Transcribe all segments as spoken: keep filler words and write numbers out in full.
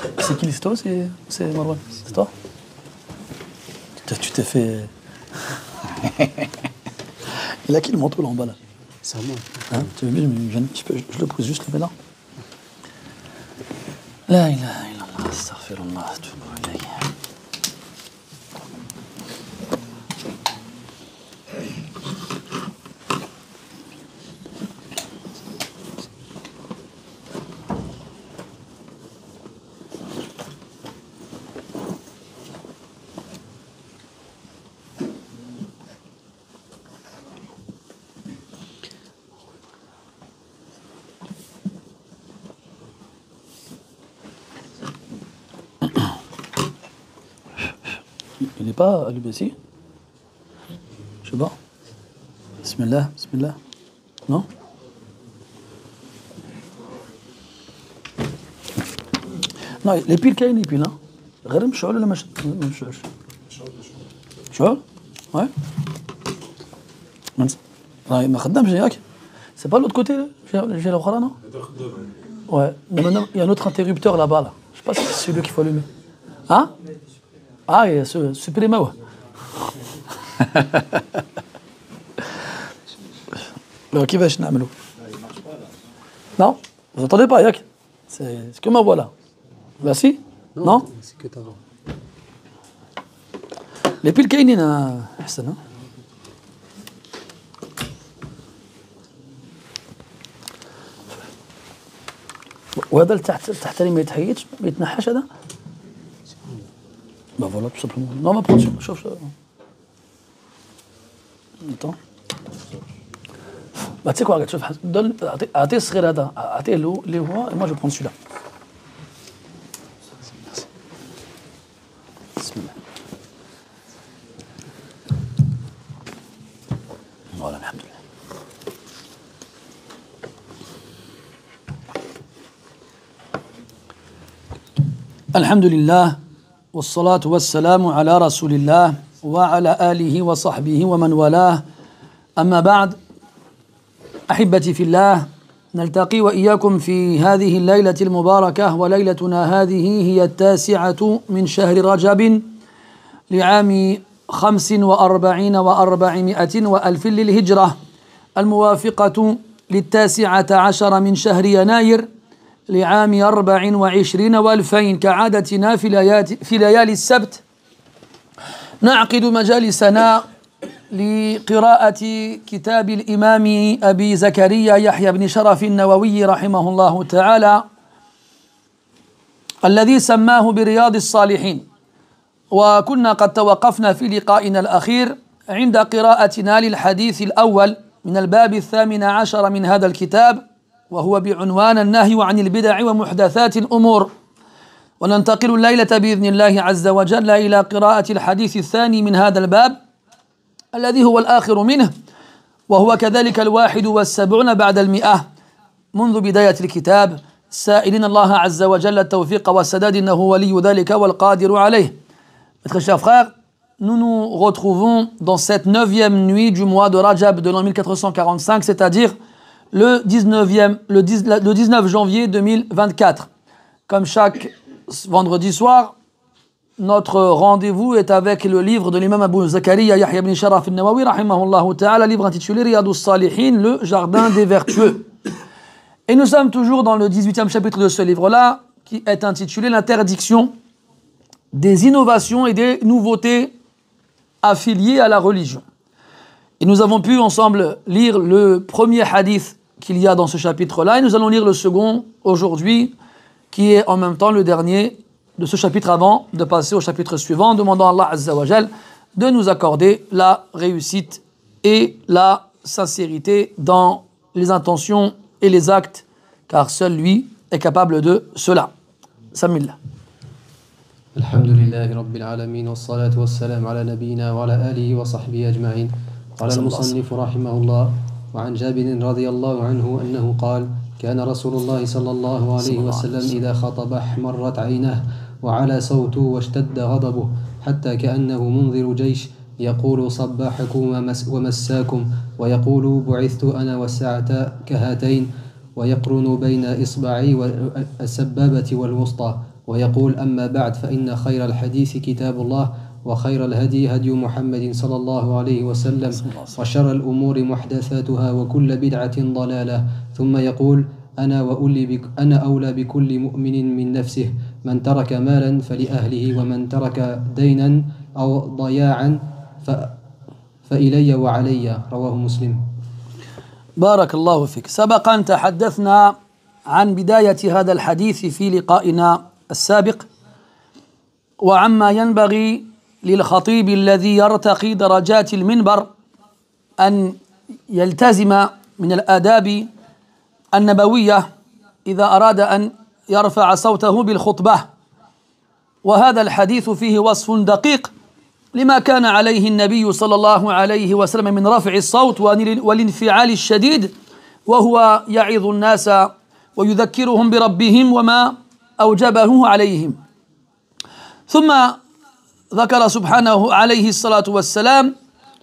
C'est qui l'histo? C'est, c'est Marwan? C'est toi? Tu t'es, tu t'es fait... Il a qui le manteau là en bas là? C'est à moi. Hein, tu veux bien, je, je, je, peux- je le pose juste là là. La ilaha illallah, astaghfirullah, atubu ilayh. Il n'est pas allumé ici? Je sais pas. Bismillah, bismillah. Non? Non, les piles كاين les piles, hein. غير مشعول ولا مش ما مشعولش؟ مشعول؟ Ouais. راهي ما خدامش ياك؟ C'est pas l'autre côté, j'ai l'autre là, non? Ouais. Mais maintenant, il y a un autre interrupteur là-bas, là. Je sais pas si c'est celui qu'il faut allumer. Hein? Ah, il y a ce supprimé, ouais. Alors, qui va chez Namelo? Non? Vous entendez pas, Yak? C'est c'est que ma voix là. Là, si? Non, Non? c'est que ta voix. Les piles كاينين أحسن ها؟ وهذا اللي تحت تحت اللي ما يتحيدش ما يتنحاش هذا؟ Bah voilà, tout simplement. Non, ma prendre, chauffe ça. Attends. Bah tu sais quoi, regarde, chauffe. Donne, أعطيه الصغير هذا، أعطيه له اللي هو، et moi je prends celui-là. بسم الله. Voilà, الحمد لله. الحمد لله والصلاة والسلام على رسول الله وعلى آله وصحبه ومن والاه أما بعد أحبتي في الله نلتقي وإياكم في هذه الليلة المباركة وليلتنا هذه هي التاسعة من شهر رجب لعام خمس وأربعين وأربعمائة وألف للهجرة الموافقة للتاسعة عشر من شهر يناير لعام أربع وعشرين وألفين كعادتنا في ليالي, في ليالي السبت نعقد مجالسنا لقراءة كتاب الإمام أبي زكريا يحيى بن شرف النووي رحمه الله تعالى الذي سماه برياض الصالحين. وكنا قد توقفنا في لقائنا الأخير عند قراءتنا للحديث الأول من الباب الثامن عشر من هذا الكتاب وهو بعنوان النهي عن البدع ومحدثات الأمور. وننتقل الليلة بإذن الله عز وجل إلى قراءة الحديث الثاني من هذا الباب الذي هو الآخر منه وهو كذلك الواحد والسبعون بعد المئة منذ بداية الكتاب سائلين الله عز وجل التوفيق والسداد إنه ولي ذلك والقادر عليه. Mes très chers frères, nous nous retrouvons dans cette neuvième nuit du mois de Rajab de l'an mille quatre cent quarante-cinq, c'est-à-dire le dix-neuvième, le dix-neuf janvier deux mille vingt-quatre. Comme chaque vendredi soir, notre rendez-vous est avec le livre de l'imam Abu Zakaria Yahya ibn Sharaf al-Nawawi rahimahullah ta'ala, livre intitulé Riyadus Salihin, le jardin des vertueux. Et nous sommes toujours dans le dix-huitième chapitre de ce livre-là, qui est intitulé l'interdiction des innovations et des nouveautés affiliées à la religion. Et nous avons pu ensemble lire le premier hadith qu'il y a dans ce chapitre-là, et nous allons lire le second aujourd'hui, qui est en même temps le dernier de ce chapitre avant de passer au chapitre suivant, demandant à Allah Azza wa Jal de nous accorder la réussite et la sincérité dans les intentions et les actes, car seul lui est capable de cela. Samillah. الحمد لله رب العالمين والصلاة والسلام على نبينا وعلى آله وصحبه أجمعين. قال المصنف رحمه الله: وعن جابر رضي الله عنه أنه قال: كان رسول الله صلى الله عليه وسلم إذا خطب احمرت عينه وعلى صوته واشتد غضبه حتى كأنه منذر جيش يقول صباحكم ومساكم ويقول بعثت أنا والساعة كهاتين ويقرن بين إصبعي السبابة والوسطى ويقول: أما بعد، فإن خير الحديث كتاب الله، وخير الهدي هدي محمد صلى الله عليه وسلم، وشر الأمور محدثاتها، وكل بدعة ضلالة. ثم يقول: أنا وأولي بك أنا أولى بكل مؤمن من نفسه، من ترك مالا فلأهله، ومن ترك دينا أو ضياعا ف... فإلي وعلي. رواه مسلم. بارك الله فيك. سبق أن تحدثنا عن بداية هذا الحديث في لقائنا السابق، وعما ينبغي للخطيب الذي يرتقي درجات المنبر أن يلتزم من الآداب النبوية إذا أراد أن يرفع صوته بالخطبة. وهذا الحديث فيه وصف دقيق لما كان عليه النبي صلى الله عليه وسلم من رفع الصوت والانفعال الشديد وهو يعظ الناس ويذكرهم بربهم وما أوجبه عليهم. ثم ذكر سبحانه عليه الصلاة والسلام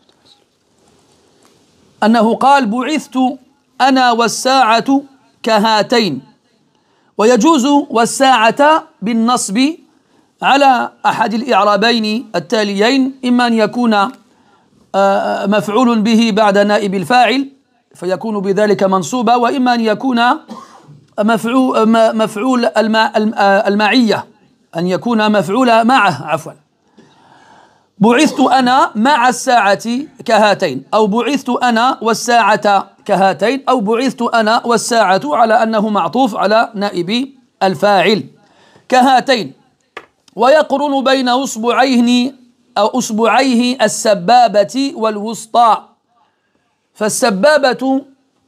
أنه قال: بعثت أنا والساعة كهاتين. ويجوز والساعة بالنصب على أحد الإعرابين التاليين، إما أن يكون مفعول به بعد نائب الفاعل فيكون بذلك منصوبا، وإما أن يكون مفعول المعية، أن يكون مفعول معه عفوا. بعثت أنا مع الساعة كهاتين، أو بعثت أنا والساعة كهاتين، أو بعثت أنا والساعة على أنه معطوف على نائب الفاعل كهاتين. ويقرن بين أصبعيه أو أصبعيه السبابة والوسطى. فالسبابة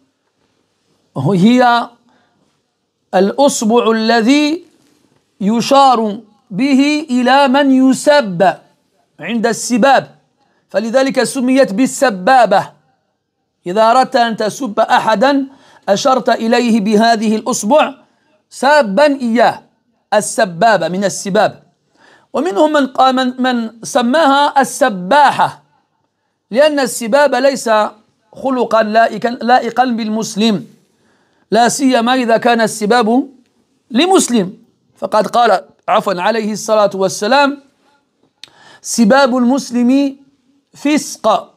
هي الأصبع الذي يشار به إلى من يسب عند السباب، فلذلك سميت بالسبابة. إذا أردت أن تسب أحدا أشرت إليه بهذه الأصبع سابا إياه، السبابة من السباب. ومنهم من من, من سماها السباحة، لأن السباب ليس خلقا لائقا, لائقا بالمسلم، لا سيما إذا كان السباب لمسلم، فقد قال عفوا عليه الصلاة والسلام: سباب المسلم فسق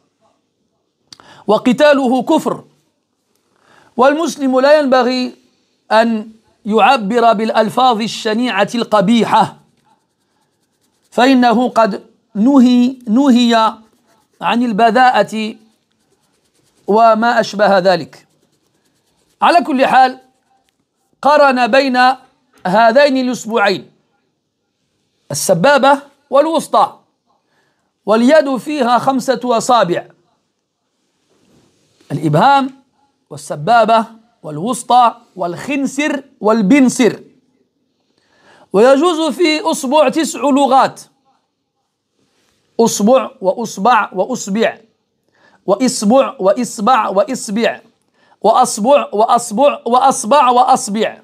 وقتاله كفر. والمسلم لا ينبغي أن يعبر بالألفاظ الشنيعة القبيحة، فإنه قد نهي نهي عن البذاءة وما أشبه ذلك. على كل حال، قارن بين هذين الأسبوعين السبابة والوسطى، واليد فيها خمسة أصابع: الإبهام والسبابة والوسطى والخنسر والبنسر. ويجوز في أصبع تسع لغات: أصبع وأصبع وأصبع وإصبع وإصبع وإصبع وأصبع وأصبع وأصبع وأصبع.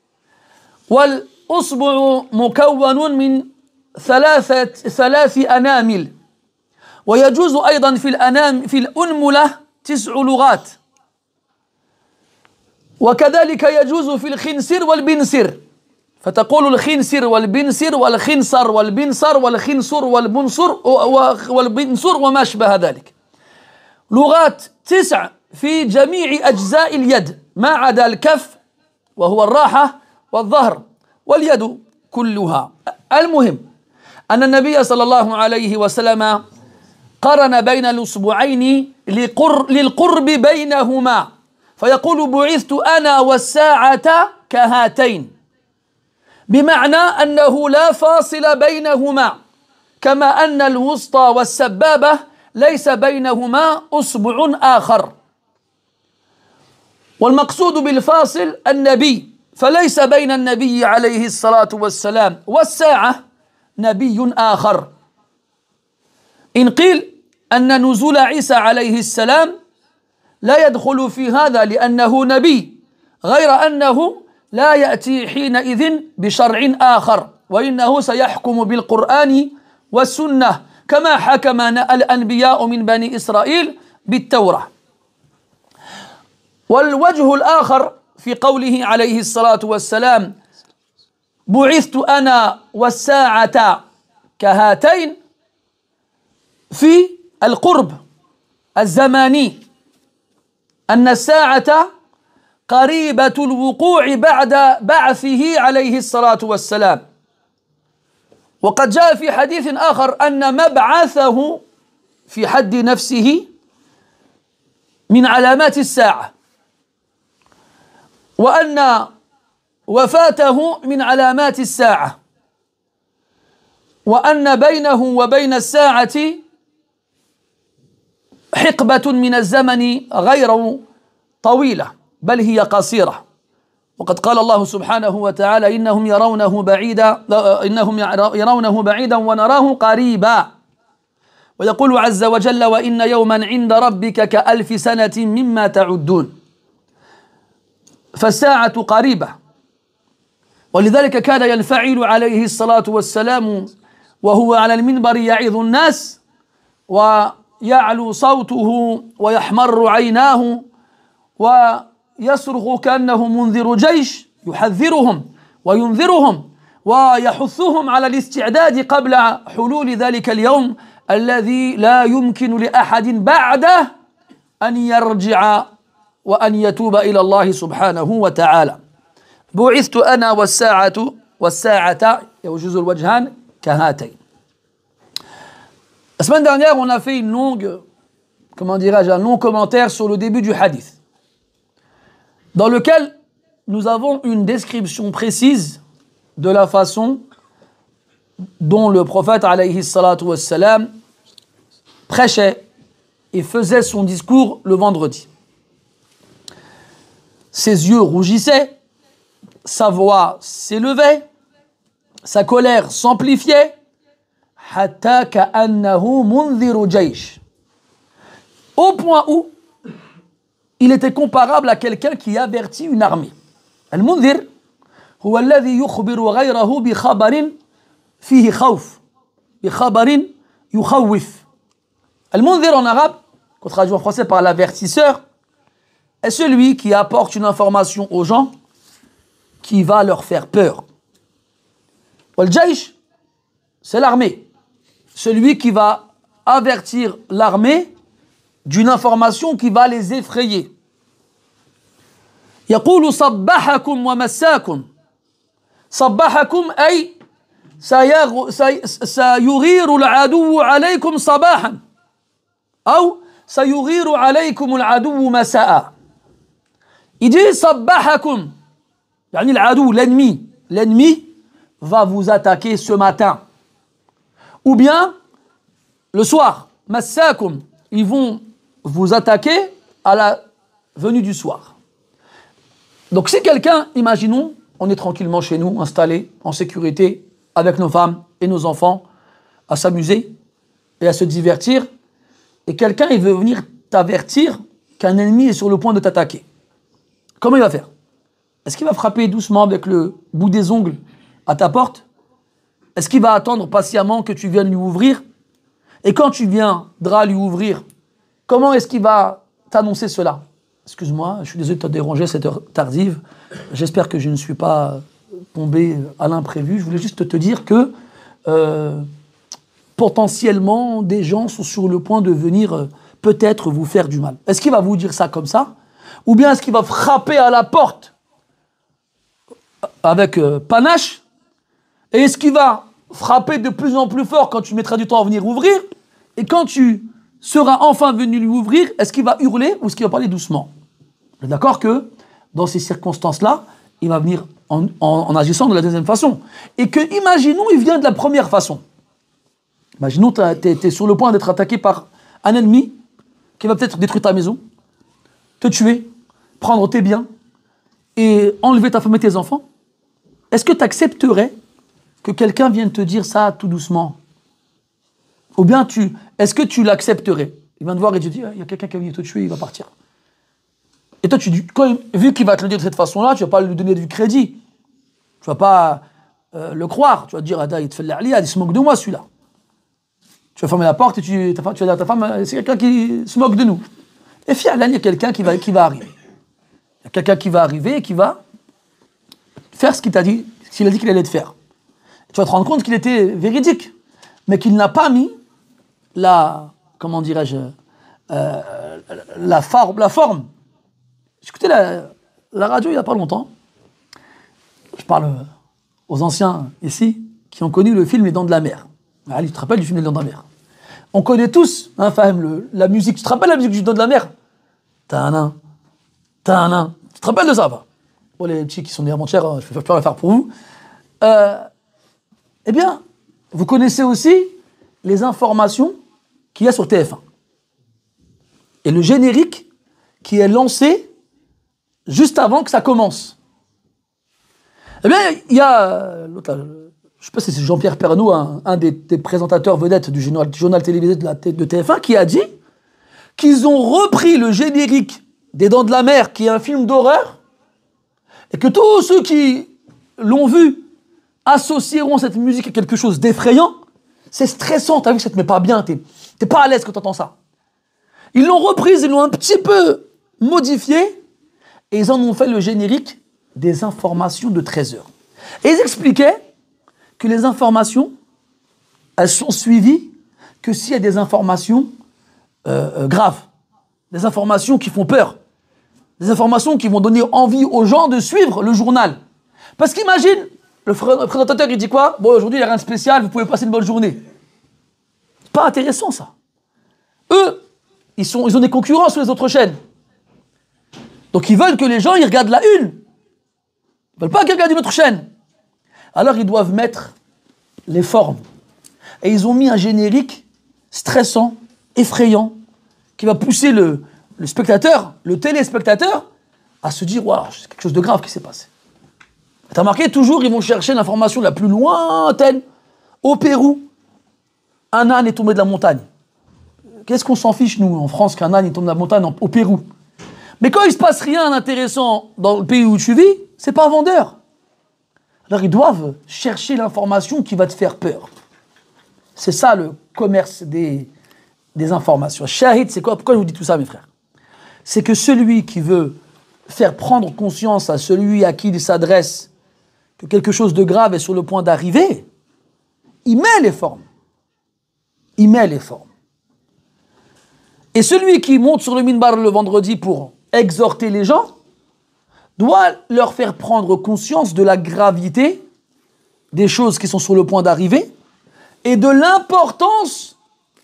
والأصبع مكون من ثلاثة ثلاث أنامل. ويجوز أيضا في الأنام في الأنملة تسع لغات، وكذلك يجوز في الخنسر والبنسر، فتقول الخنسر والبنسر والخنصر والبنصر والخنصر والبنصر والبنصر وما شبه ذلك. لغات تسع في جميع أجزاء اليد ما عدا الكف وهو الراحة والظهر، واليد كلها. المهم أن النبي صلى الله عليه وسلم قرن بين الأصبعين للقرب بينهما، فيقول: بعثت أنا والساعة كهاتين، بمعنى أنه لا فاصل بينهما، كما أن الوسطى والسبابة ليس بينهما أصبع آخر. والمقصود بالفاصل النبي، فليس بين النبي عليه الصلاة والسلام والساعة نبي آخر. إن قيل أن نزول عيسى عليه السلام لا يدخل في هذا لأنه نبي، غير أنه لا يأتي حينئذ بشرع آخر، وإنه سيحكم بالقرآن والسنة كما حكم الأنبياء من بني إسرائيل بالتوراة. والوجه الآخر في قوله عليه الصلاة والسلام: بعثت أنا والساعة كهاتين في القرب الزماني أن الساعة قريبة الوقوع بعد بعثه عليه الصلاة والسلام. وقد جاء في حديث آخر أن مبعثه في حد نفسه من علامات الساعة، وأن وفاته من علامات الساعة، وأن بينه وبين الساعة حقبة من الزمن غير طويلة بل هي قصيرة. وقد قال الله سبحانه وتعالى إنهم يرونه بعيدا إنهم يرونه بعيدا ونراه قريبا، ويقول عز وجل وإن يوما عند ربك كألف سنة مما تعدون. فالساعة قريبة، ولذلك كان ينفعل عليه الصلاة والسلام وهو على المنبر يعظ الناس ويعلو صوته ويحمر عيناه ويصرخ كأنه منذر جيش يحذرهم وينذرهم ويحثهم على الاستعداد قبل حلول ذلك اليوم الذي لا يمكن لأحد بعده أن يرجع وأن يتوب إلى الله سبحانه وتعالى. بعثت أنا والساعة والساعة يوجز الوجهان كهاتين. La semaine dernière, on a fait une longue, comment dirais-je, un long commentaire sur le début du hadith, dans lequel nous avons une description précise de la façon dont le prophète alayhi salatu wassalam prêchait et faisait son discours le vendredi. Ses yeux rougissaient, sa voix s'élevait, sa colère s'amplifiait, hatta ka'annahu mundhiru jaysh, au point où il était comparable à quelqu'un qui avertit une armée. Al-mundhir huwa alladhi yukhbiru ghayrahu bi khabarin fihi khawf, bi khabarin yukhawwif. Al-mundhir en arabe, qu'on traduit en français par l'avertisseur, est celui qui apporte une information aux gens qui va leur faire peur. Wal-jaysh, c'est l'armée. Celui qui va avertir l'armée d'une information qui va les effrayer. يقول صبحكم ومساكم. صبحكم أي سيغير العدو عليكم صباحا أو سيغير عليكم العدو مساء. Il dit صبحكم يعني العدو, l'ennemi. L'ennemi va vous attaquer ce matin. Ou bien le soir. Massakum, ils vont vous attaquer à la venue du soir. Donc si quelqu'un, imaginons, on est tranquillement chez nous, installé, en sécurité, avec nos femmes et nos enfants, à s'amuser et à se divertir, et quelqu'un il veut venir t'avertir qu'un ennemi est sur le point de t'attaquer. Comment il va faire? Est-ce qu'il va frapper doucement avec le bout des ongles à ta porte? Est-ce qu'il va attendre patiemment que tu viennes lui ouvrir? Et quand tu viendras lui ouvrir, comment est-ce qu'il va t'annoncer cela? Excuse-moi, je suis désolé de te déranger à cette heure tardive. J'espère que je ne suis pas tombé à l'imprévu. Je voulais juste te dire que euh, potentiellement, des gens sont sur le point de venir euh, peut-être vous faire du mal. Est-ce qu'il va vous dire ça comme ça? Ou bien est-ce qu'il va frapper à la porte avec euh, panache? Et est-ce qu'il va frapper de plus en plus fort quand tu mettras du temps à venir ouvrir? Et quand tu seras enfin venu lui ouvrir, est-ce qu'il va hurler ou est-ce qu'il va parler doucement? On est d'accord que dans ces circonstances-là, il va venir en, en, en agissant de la deuxième façon. Et que, imaginons, il vient de la première façon. Imaginons, tu es sur le point d'être attaqué par un ennemi qui va peut-être détruire ta maison, te tuer, prendre tes biens et enlever ta femme et tes enfants. Est-ce que tu accepterais que quelqu'un vienne te dire ça tout doucement? Ou bien, tu, est-ce que tu l'accepterais? Il va te voir et tu dis, il y a quelqu'un qui va venir te tuer, il va partir. Et toi, tu dis, quand, vu qu'il va te le dire de cette façon-là, tu ne vas pas lui donner du crédit. Tu ne vas pas euh, le croire. Tu vas te dire, il te fait l'ali, il se moque de moi celui-là. Tu vas fermer la porte et tu, ta, tu vas dire à ta femme, c'est quelqu'un qui se moque de nous. Et finalement, il y a quelqu'un qui va, qui va arriver. Il y a quelqu'un qui va arriver et qui va faire ce qu'il t'a dit, ce qu'il a dit qu'il allait te faire. Tu vas te rendre compte qu'il était véridique, mais qu'il n'a pas mis la, comment dirais-je, euh, la, forme, la forme. J'écoutais la, la radio il n'y a pas longtemps. Je parle aux anciens ici qui ont connu le film Les Dents de la Mer. Ali, tu te rappelles du film Les Dents de la Mer? On connaît tous, hein, Fahem, le, la musique. Tu te rappelles la musique du Dents de la Mer? Tana, tana. Tu te rappelles de ça, pas? Pour les petits qui sont nés avant-hier, je ne peux pas le faire pour vous. Euh, eh bien, vous connaissez aussi les informations qu'il y a sur T F un. Et le générique qui est lancé juste avant que ça commence. Eh bien, il y a l'autre là, je ne sais pas si c'est Jean-Pierre Pernaut, un, un des, des présentateurs vedettes du journal, du journal télévisé de, la, de T F un, qui a dit qu'ils ont repris le générique des Dents de la Mer, qui est un film d'horreur, et que tous ceux qui l'ont vu associeront cette musique à quelque chose d'effrayant. C'est stressant, t'as vu que ça te met pas bien, t'es, t'es pas à l'aise quand t'entends ça. Ils l'ont reprise, ils l'ont un petit peu modifié, et ils en ont fait le générique des informations de treize heures. Et ils expliquaient que les informations, elles sont suivies que s'il y a des informations euh, euh, graves, des informations qui font peur, des informations qui vont donner envie aux gens de suivre le journal. Parce qu'imagine, le présentateur il dit quoi? Bon, aujourd'hui il n'y a rien de spécial, vous pouvez passer une bonne journée. C'est pas intéressant ça. Eux, ils, sont, ils ont des concurrents sur les autres chaînes. Donc ils veulent que les gens ils regardent la une. Ils ne veulent pas qu'ils regardent une autre chaîne. Alors ils doivent mettre les formes. Et ils ont mis un générique stressant, effrayant, qui va pousser le, le spectateur, le téléspectateur, à se dire, waouh, c'est quelque chose de grave qui s'est passé. T'as remarqué, toujours ils vont chercher l'information la plus lointaine. Au Pérou, un âne est tombé de la montagne. Qu'est-ce qu'on s'en fiche, nous, en France, qu'un âne tombe de la montagne en, au Pérou? Mais quand il ne se passe rien d'intéressant dans le pays où tu vis, c'est pas vendeur. Alors ils doivent chercher l'information qui va te faire peur. C'est ça le commerce des, des informations. Shahid, c'est quoi? Pourquoi je vous dis tout ça, mes frères? C'est que celui qui veut faire prendre conscience à celui à qui il s'adresse que quelque chose de grave est sur le point d'arriver, il met les formes. Il met les formes. Et celui qui monte sur le minbar le vendredi pour exhorter les gens doit leur faire prendre conscience de la gravité des choses qui sont sur le point d'arriver et de l'importance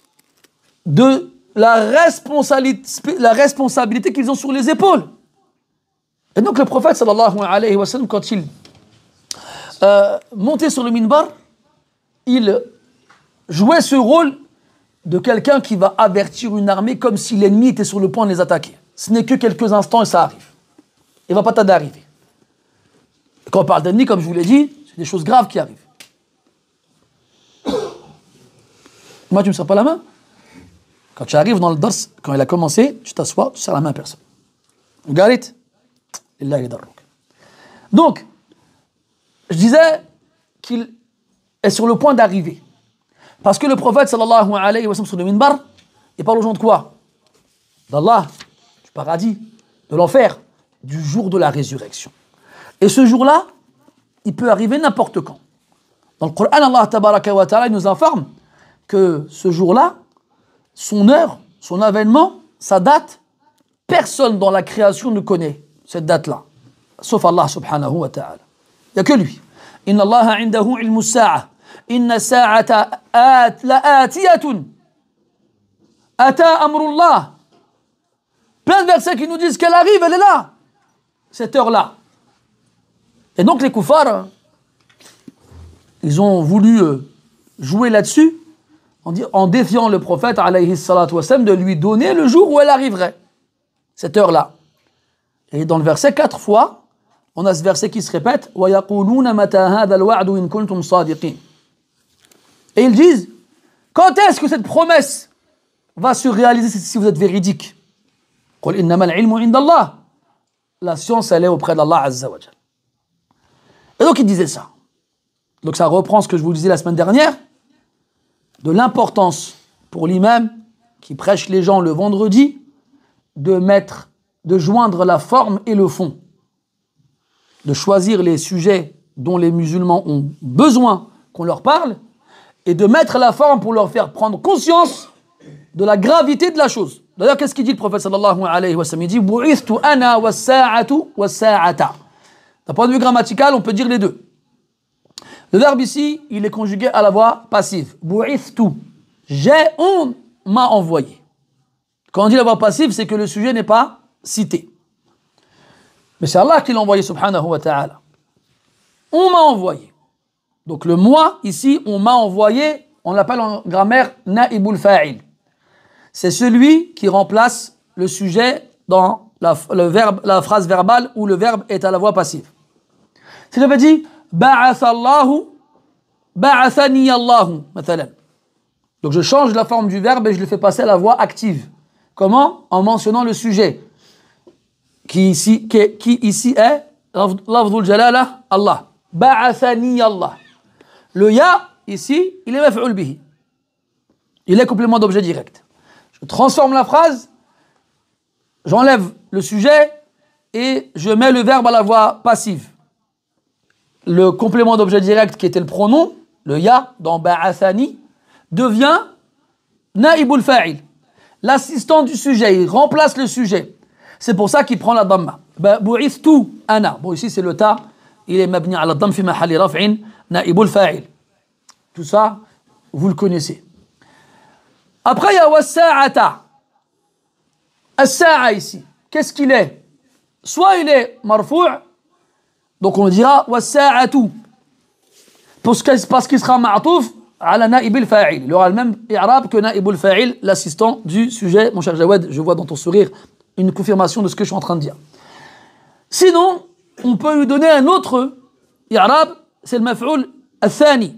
de la responsabilité, la responsabilité qu'ils ont sur les épaules. Et donc le prophète sallallahu alayhi wa sallam, quand il euh, montait sur le minbar, il jouait ce rôle de quelqu'un qui va avertir une armée comme si l'ennemi était sur le point de les attaquer. Ce n'est que quelques instants et ça arrive. Il ne va pas tarder à arriver. Et quand on parle d'ennemi, comme je vous l'ai dit, c'est des choses graves qui arrivent. Moi, tu ne me serres pas la main? Quand tu arrives dans le dars, quand il a commencé, tu t'assois, tu serres la main à personne. Vous got it? Donc, je disais qu'il est sur le point d'arriver. Parce que le prophète sallallahu alayhi wa sallam sur le minbar, il parle aux gens de quoi? D'Allah, du paradis, de l'enfer, du jour de la résurrection. Et ce jour-là, il peut arriver n'importe quand. Dans le Coran, Allah tabaraka wa ta'ala nous informe que ce jour-là, son heure, son avènement, sa date, personne dans la création ne connaît cette date-là, sauf Allah subhanahu wa ta'ala. Il n'y a que lui. Inna Allah indahu ilmu sa'a. Inna sa'ata la'atiyatun. Ata amrullah. Plein de versets qui nous disent qu'elle arrive, elle est là. Cette heure-là. Et donc les koufars, ils ont voulu jouer là-dessus en, en défiant le prophète alayhi salatu wassalam de lui donner le jour où elle arriverait. Cette heure-là. Et dans le verset, quatre fois, on a ce verset qui se répète وَيَقُولُونَ مَتَى هَذَا الْوَعْدُ إِن كُنْتُمْ صَادِقِينَ. Et ils disent, quand est-ce que cette promesse va se réaliser si vous êtes véridique? قُلْ إِنَّمَا الْعِلْمُ عِنْدَ اللَّهِ. La science, elle est auprès d'Allah Azza wa Jal. Et donc, ils disaient ça. Donc, ça reprend ce que je vous disais la semaine dernière, de l'importance pour l'imam qui prêche les gens le vendredi de mettre, de joindre la forme et le fond. de choisir les sujets dont les musulmans ont besoin qu'on leur parle et de mettre la forme pour leur faire prendre conscience de la gravité de la chose. D'ailleurs, qu'est-ce qu'il dit le prophète sallallahu alayhi wa sallam? Il dit « Bu'ithtu ana wa sa'atu wa sa'ata ». D'un point de vue grammatical, on peut dire les deux. Le verbe ici, il est conjugué à la voix passive. « Bu'ithtu ». J'ai, on m'a envoyé. Quand on dit la voix passive, c'est que le sujet n'est pas cité. Mais c'est Allah qui l'a envoyé, subhanahu wa ta'ala. On m'a envoyé. Donc le moi, ici, on m'a envoyé, on l'appelle en grammaire naibul fa'il. C'est celui qui remplace le sujet dans la, le verbe, la phrase verbale où le verbe est à la voix passive. Si j'avais dit ba'athallahu, ba'athani Allahu, mathalan. Donc je change la forme du verbe et je le fais passer à la voix active. Comment? En mentionnant le sujet. Qui ici, qui, qui ici est lafdhul jalala Allah. Ba'athani Allah. Le ya, ici, il est maf'ul bihi. Il est complément d'objet direct. Je transforme la phrase, j'enlève le sujet et je mets le verbe à la voix passive. Le complément d'objet direct qui était le pronom, le ya, dans ba'athani, devient naibul fa'il. L'assistant du sujet, il remplace le sujet. C'est pour ça qu'il prend la dhamma. Bu'ithtu ana. Bon, ici c'est le ta. Il est mabni ala dhamm fi mahali raf'in naibul fa'il. Tout ça, vous le connaissez. Après, il y a was-sa'ata. As-sa'a ici. Qu'est-ce qu'il est? Soit il est marfou', donc on dira was-sa'atu. Parce qu'il sera ma'touf ala naibul fa'il. Il aura le même i'rab que naibul fa'il, l'assistant du sujet. Mon cher Jawed, je vois dans ton sourire une confirmation de ce que je suis en train de dire. Sinon, on peut lui donner un autre i'rab, c'est le maf'oul al-thani.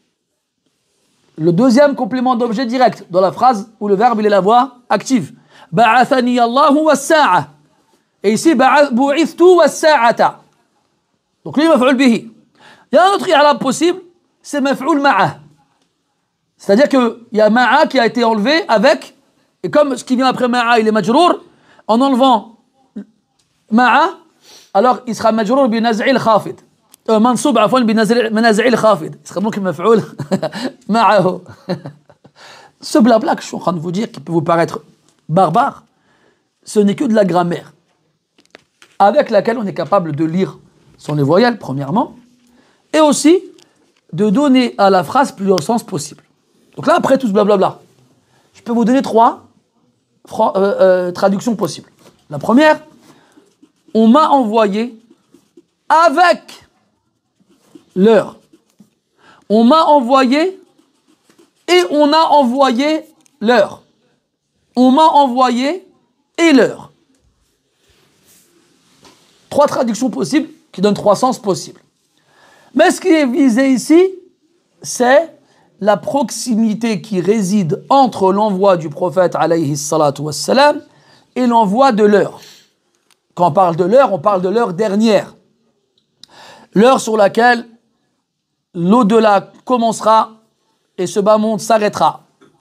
Le deuxième complément d'objet direct dans la phrase où le verbe il est la voix active. Ba'athani Allahu was-sa'a. Et ici, bu'ithtu was-sa'ata. Donc lui, maf'oul bihi. Il y a un autre i'rab possible, c'est maf'oul ma'a. C'est-à-dire qu'il y a ma'a qui a été enlevé avec, et comme ce qui vient après ma'a, il est majrour, en enlevant ma'a, alors il sera majrour bi naz'il khafid. منصوب عفوا بنزع الخافض. Il sera donc مفعول معه. Ce blabla que je suis en train de vous dire, qui peut vous paraître barbare, ce n'est que de la grammaire, avec laquelle on est capable de lire sans les voyelles, premièrement, et aussi de donner à la phrase plusieurs sens possibles. Donc là, après tout ce blablabla, je peux vous donner trois euh, euh, traductions possibles. La première, on m'a envoyé avec l'heure. On m'a envoyé et on a envoyé l'heure. On m'a envoyé et l'heure. Trois traductions possibles qui donnent trois sens possibles. Mais ce qui est visé ici, c'est la proximité qui réside entre l'envoi du prophète alayhi salatu wassalam et l'envoi de l'heure. Quand on parle de l'heure, on parle de l'heure dernière. L'heure sur laquelle l'au-delà commencera et ce bas monde s'arrêtera.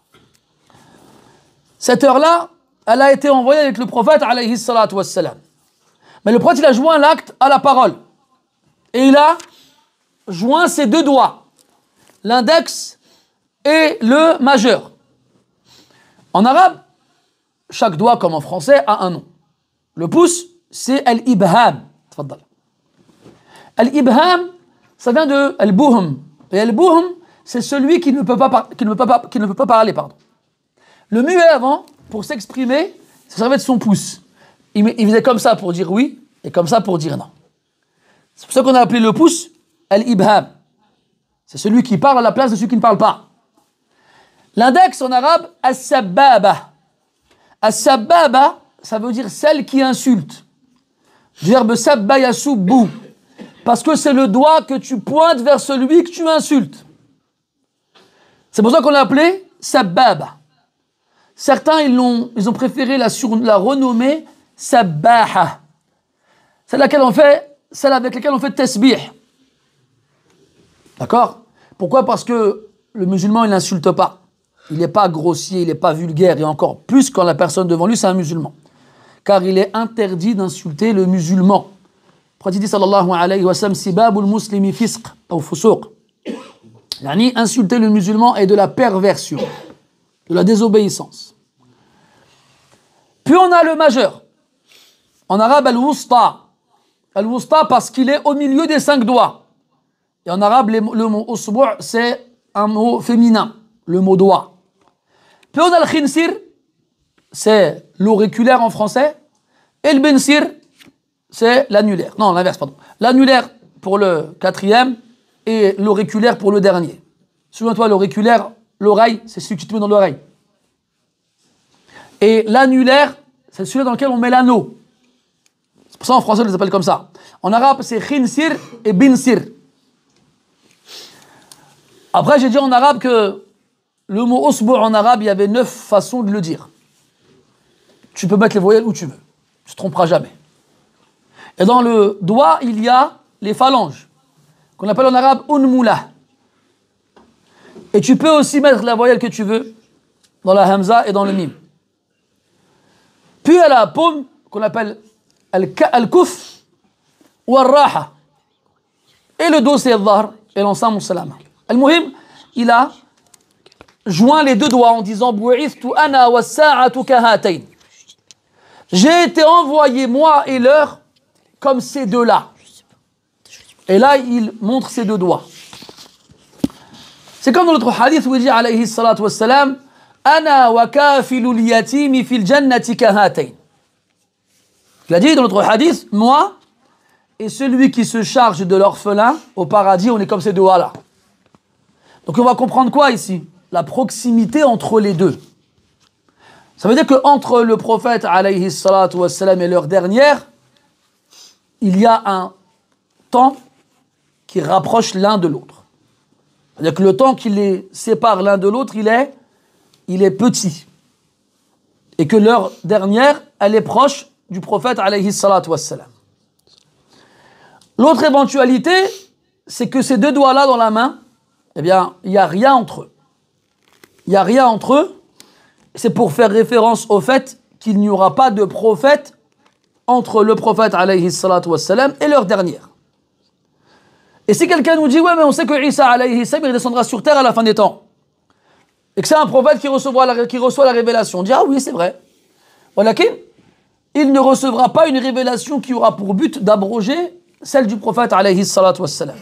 Cette heure-là, elle a été envoyée avec le prophète alayhi salatu wassalam. Mais le prophète, il a joint l'acte à la parole. Et il a joint ses deux doigts, l'index et le majeur. En arabe, chaque doigt, comme en français, a un nom. Le pouce, c'est al-ibham. Al-ibham, ça vient de al-buhum. Et al-buhum, c'est celui qui ne peut pas, qui ne peut pas, qui ne peut pas parler. Pardon. Le muet avant, pour s'exprimer, ça servait de son pouce. Il, il faisait comme ça pour dire oui, et comme ça pour dire non. C'est pour ça qu'on a appelé le pouce al-ibham. C'est celui qui parle à la place de celui qui ne parle pas. L'index en arabe, as-sabbaba. As-sabbaba, ça veut dire celle qui insulte. Verbe sabba yasubbu. Parce que c'est le doigt que tu pointes vers celui que tu insultes. C'est pour ça qu'on l'a appelé sabbaba. Certains, ils ont, ils ont préféré la, sur, la renommer sabbaha. Celle, laquelle on fait, celle avec laquelle on fait tasbih. D'accord? Pourquoi? Parce que le musulman, il n'insulte pas. Il n'est pas grossier, il n'est pas vulgaire, et encore plus quand la personne devant lui, c'est un musulman. Car il est interdit d'insulter le musulman. Prophète dit sallallahu alayhi wa sallam, sibabul muslimi fisq ou fusuq. Yani, insulter le musulman est de la perversion, de la désobéissance. Puis on a le majeur. En arabe, al-wusta. Al-wusta parce qu'il est au milieu des cinq doigts. Et en arabe, le mot usbu' c'est un mot féminin, le mot doigt. Puis on a le khinsir, c'est l'auriculaire en français, et le bensir, c'est l'annulaire. Non, l'inverse, pardon. L'annulaire pour le quatrième et l'auriculaire pour le dernier. Souviens-toi, l'auriculaire, l'oreille, c'est celui que tu te mets dans l'oreille. Et l'annulaire, c'est celui dans lequel on met l'anneau. C'est pour ça en français, on les appelle comme ça. En arabe, c'est khinsir et binsir. Après, j'ai dit en arabe que le mot usbu' en arabe, il y avait neuf façons de le dire. Tu peux mettre les voyelles où tu veux. Tu ne te tromperas jamais. Et dans le doigt, il y a les phalanges, qu'on appelle en arabe unmula. Et tu peux aussi mettre la voyelle que tu veux dans la hamza et dans le mim. Puis à la paume, qu'on appelle al-kuf ou al-raha. Et le dos, c'est al-dhahr et l'ensemble, salama. Al-muhim, il a joint les deux doigts en disant bu'ithtu ana wa sa'atu kahatayn. J'ai été envoyé, moi et l'heure, comme ces deux-là. Et là, il montre ses deux doigts. C'est comme dans notre hadith où il dit, alayhi salatu wassalam, ana wa kafilul yatimi fil jannati kahatayn. Il a dit dans notre hadith, moi et celui qui se charge de l'orphelin au paradis, on est comme ces doigts-là. Donc on va comprendre quoi ici? La proximité entre les deux. Ça veut dire qu'entre le prophète alayhi salatu wassalam et l'heure dernière, il y a un temps qui rapproche l'un de l'autre. C'est-à-dire que le temps qui les sépare l'un de l'autre, il est, il est petit. Et que l'heure dernière, elle est proche du prophète alayhi salatu wassalam. L'autre éventualité, c'est que ces deux doigts-là dans la main, eh bien, il n'y a rien entre eux. Il n'y a rien entre eux. C'est pour faire référence au fait qu'il n'y aura pas de prophète entre le prophète alayhi salatu wassalam et l'heure dernière. Et si quelqu'un nous dit, ouais, mais on sait que Isa alayhi salam, il descendra sur terre à la fin des temps. Et que c'est un prophète qui, recevra la, qui reçoit la révélation. On dit, ah oui, c'est vrai. Walakin, il ne recevra pas une révélation qui aura pour but d'abroger celle du prophète alayhi salatu wassalam.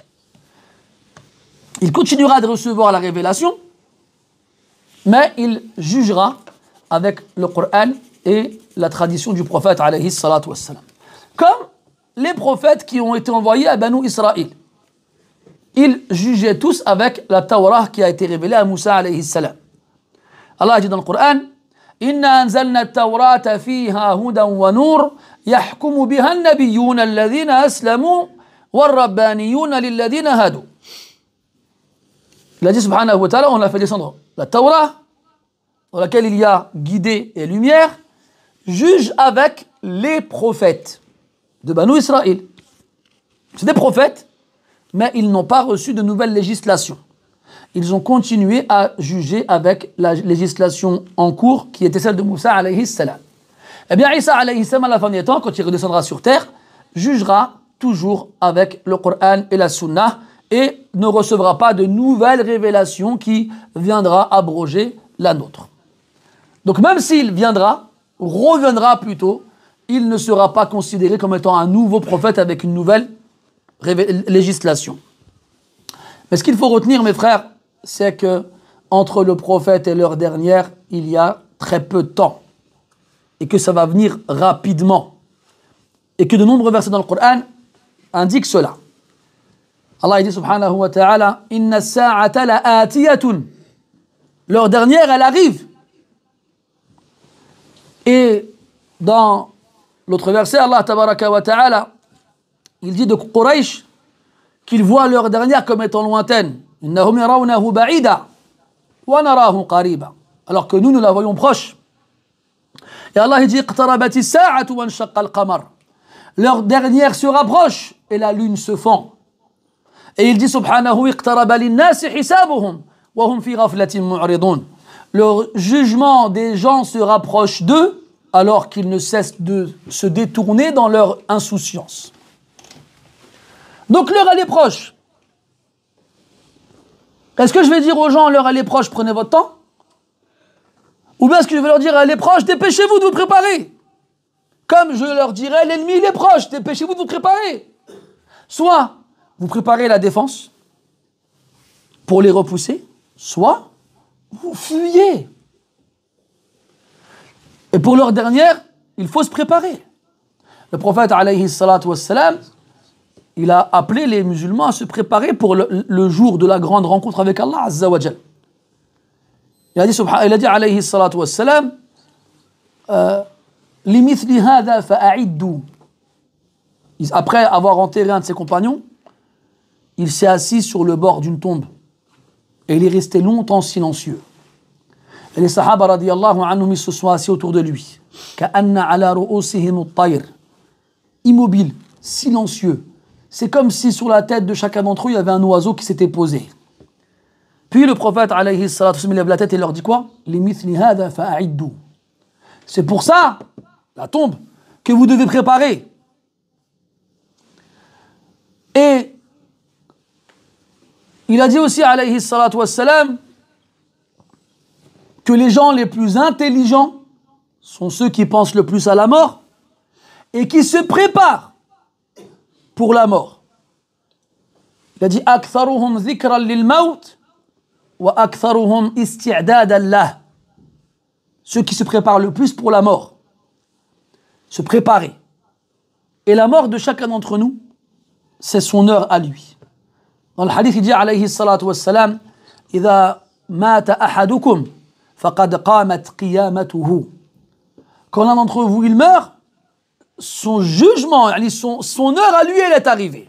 Il continuera de recevoir la révélation, mais il jugera avec le Coran et la tradition du prophète alayhi salatu wassalam. Comme les prophètes qui ont été envoyés à Banu Israël. Ils jugeaient tous avec la Tawrah qui a été révélée à Moussa alayhi salam. Allah dit dans le Coran, Inna anzalna at-Tawrata fiha hudan wa nur yahkumu biha an-nabiyyuna alladhina aslamu war-rabbaniyuna lilladhina hadu. Il a dit subhanahu wa ta'ala, on a fait descendre la Tawrah, dans laquelle il y a guidée et lumière, juge avec les prophètes de Banu Israël. C'est des prophètes, mais ils n'ont pas reçu de nouvelles législations. Ils ont continué à juger avec la législation en cours, qui était celle de Moussa alayhi salam. Eh bien, Isa alayhi salam, à la fin des temps, quand il redescendra sur terre, jugera toujours avec le Coran et la Sunna, et ne recevra pas de nouvelles révélations qui viendra abroger la nôtre. Donc même s'il viendra, reviendra plutôt, il ne sera pas considéré comme étant un nouveau prophète avec une nouvelle législation. Mais ce qu'il faut retenir, mes frères, c'est que entre le prophète et l'heure dernière, il y a très peu de temps. Et que ça va venir rapidement. Et que de nombreux versets dans le Coran indiquent cela. Allah dit subhanahu wa ta'ala, Inna as-sa'ata la'atiyatun. L'heure dernière, elle arrive. Et dans l'autre verset, Allah tabaraka wa ta'ala, il dit de Quraysh qu'ils voient l'heure dernière comme étant lointaine. Innahum yarawnahu ba'ida wa narahu qariba. Alors que nous, nous la voyons proche. Et Allah il dit iqtarabati as-sa'atu wa inshaqqa al-qamar. L'heure dernière se rapproche et la lune se fend. Et il dit subhanahu iqtaraba lin-nasi hisabuhum wa hum fi ghaflatin mu'ridun. Le jugement des gens se rapproche d'eux alors qu'ils ne cessent de se détourner dans leur insouciance. Donc l'heure elle est proche. Est-ce que je vais dire aux gens l'heure elle est proche, prenez votre temps? Ou bien est-ce que je vais leur dire elle est proche, dépêchez-vous de vous préparer? Comme je leur dirais l'ennemi il est proche, dépêchez-vous de vous préparer. Soit vous préparez la défense pour les repousser, soit vous fuyez. Et pour l'heure dernière, il faut se préparer. Le prophète, alayhi salatu wassalam, il a appelé les musulmans à se préparer pour le, le jour de la grande rencontre avec Allah Azza wa Jal. Il a dit, subhan, il a dit alayhi salatu wassalam, euh, limithli hadha fa'a'iddu. Après avoir enterré un de ses compagnons, il s'est assis sur le bord d'une tombe et il est resté longtemps silencieux. Et les sahaba radiyallahu anhum, ils se sont assis autour de lui. Ka'anna ala ru'usihim at-tayr. Immobile, silencieux. C'est comme si sur la tête de chacun d'entre eux, il y avait un oiseau qui s'était posé. Puis le prophète, alayhi salatu wassalam, il lève la tête et leur dit quoi? Limithli hadha fa'a'iddu. C'est pour ça, la tombe, que vous devez préparer. Et il a dit aussi, alayhi salatu wassalam, que les gens les plus intelligents sont ceux qui pensent le plus à la mort et qui se préparent pour la mort. Il a dit aktharuhum dhikran lil maut wa aktharuhum isti'dadan lah. Ceux qui se préparent le plus pour la mort. Se préparer. Et la mort de chacun d'entre nous, c'est son heure à lui. Dans le hadith, il dit alayhi salatu wassalam, idha mata ahadukum faqad qamat qiyamatuhu. Quand l'un d'entre vous il meurt, son jugement, son, son heure à lui, elle est arrivée.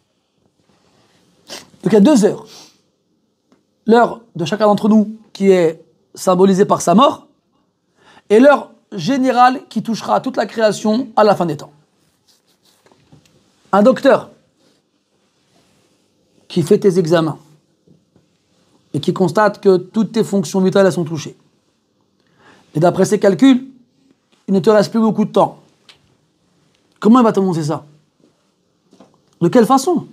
Donc il y a deux heures. L'heure de chacun d'entre nous qui est symbolisée par sa mort, et l'heure générale qui touchera toute la création à la fin des temps. Un docteur qui fait tes examens et qui constate que toutes tes fonctions vitales elles sont touchées. Et d'après ses calculs, il ne te reste plus beaucoup de temps. Comment il va t'annoncer ça? De quelle façon?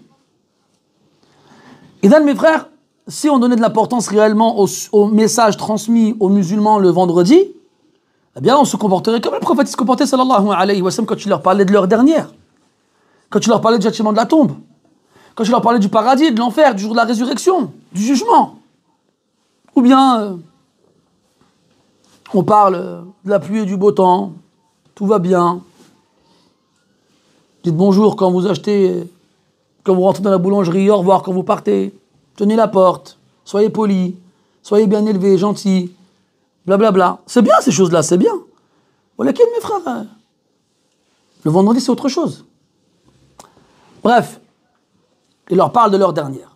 Et donc mes frères, si on donnait de l'importance réellement au, au message transmis aux musulmans le vendredi, eh bien on se comporterait comme le prophète se comportait sallallahu alayhi wa sallam quand tu leur parlais de l'heure dernière, quand tu leur parlais du châtiment de la tombe, quand tu leur parlais du paradis, de l'enfer, du jour de la résurrection, du jugement. Ou bien euh, on parle de la pluie et du beau temps, tout va bien. Dites bonjour quand vous achetez, quand vous rentrez dans la boulangerie, au revoir quand vous partez. Tenez la porte, soyez polis, soyez bien élevés, gentils, blablabla. Bla bla. C'est bien ces choses-là, c'est bien. Voilà quel mes frères. Le vendredi c'est autre chose. Bref, il leur parle de l'heure dernière.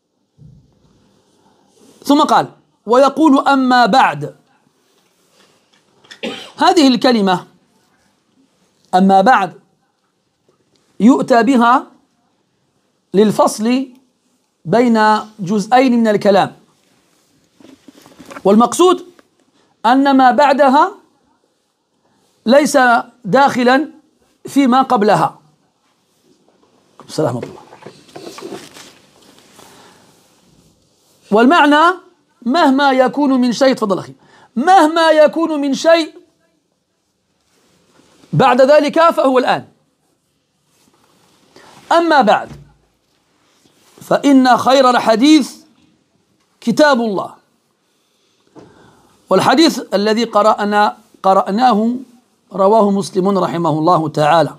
ثم قال ويقول أما بعد هذه الكلمة أما بعد يؤتى بها للفصل بين جزئين من الكلام والمقصود أن ما بعدها ليس داخلا فيما قبلها. السلام عليكم. والمعنى مهما يكون من شيء تفضل أخي مهما يكون من شيء بعد ذلك فهو الآن. أما بعد فإن خير الحديث كتاب الله والحديث الذي قرأنا قرأناه رواه مسلم رحمه الله تعالى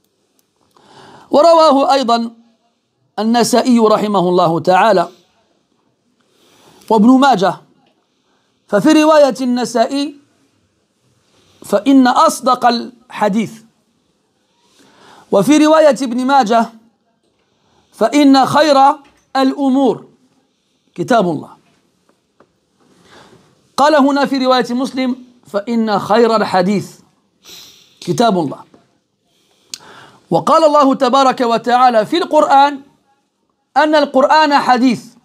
ورواه أيضا النسائي رحمه الله تعالى وابن ماجه. ففي رواية النسائي فإن أصدق الحديث وفي رواية ابن ماجه فإن خير الأمور كتاب الله. قال هنا في رواية مسلم فإن خير الحديث كتاب الله. وقال الله تبارك وتعالى في القرآن أن القرآن حديث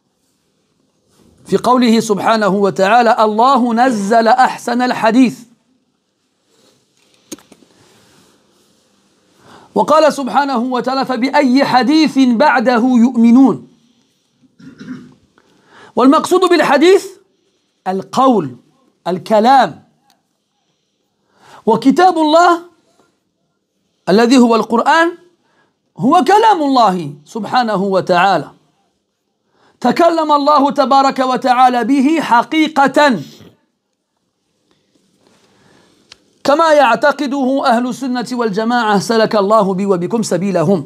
في قوله سبحانه وتعالى الله نزل أحسن الحديث وقال سبحانه وتعالى فبأي حديث بعده يؤمنون. والمقصود بالحديث القول الكلام. وكتاب الله الذي هو القرآن هو كلام الله سبحانه وتعالى، تكلم الله تبارك وتعالى به حقيقة كما يعتقده أهل السنة والجماعة سلك الله بي وبكم سبيلهم.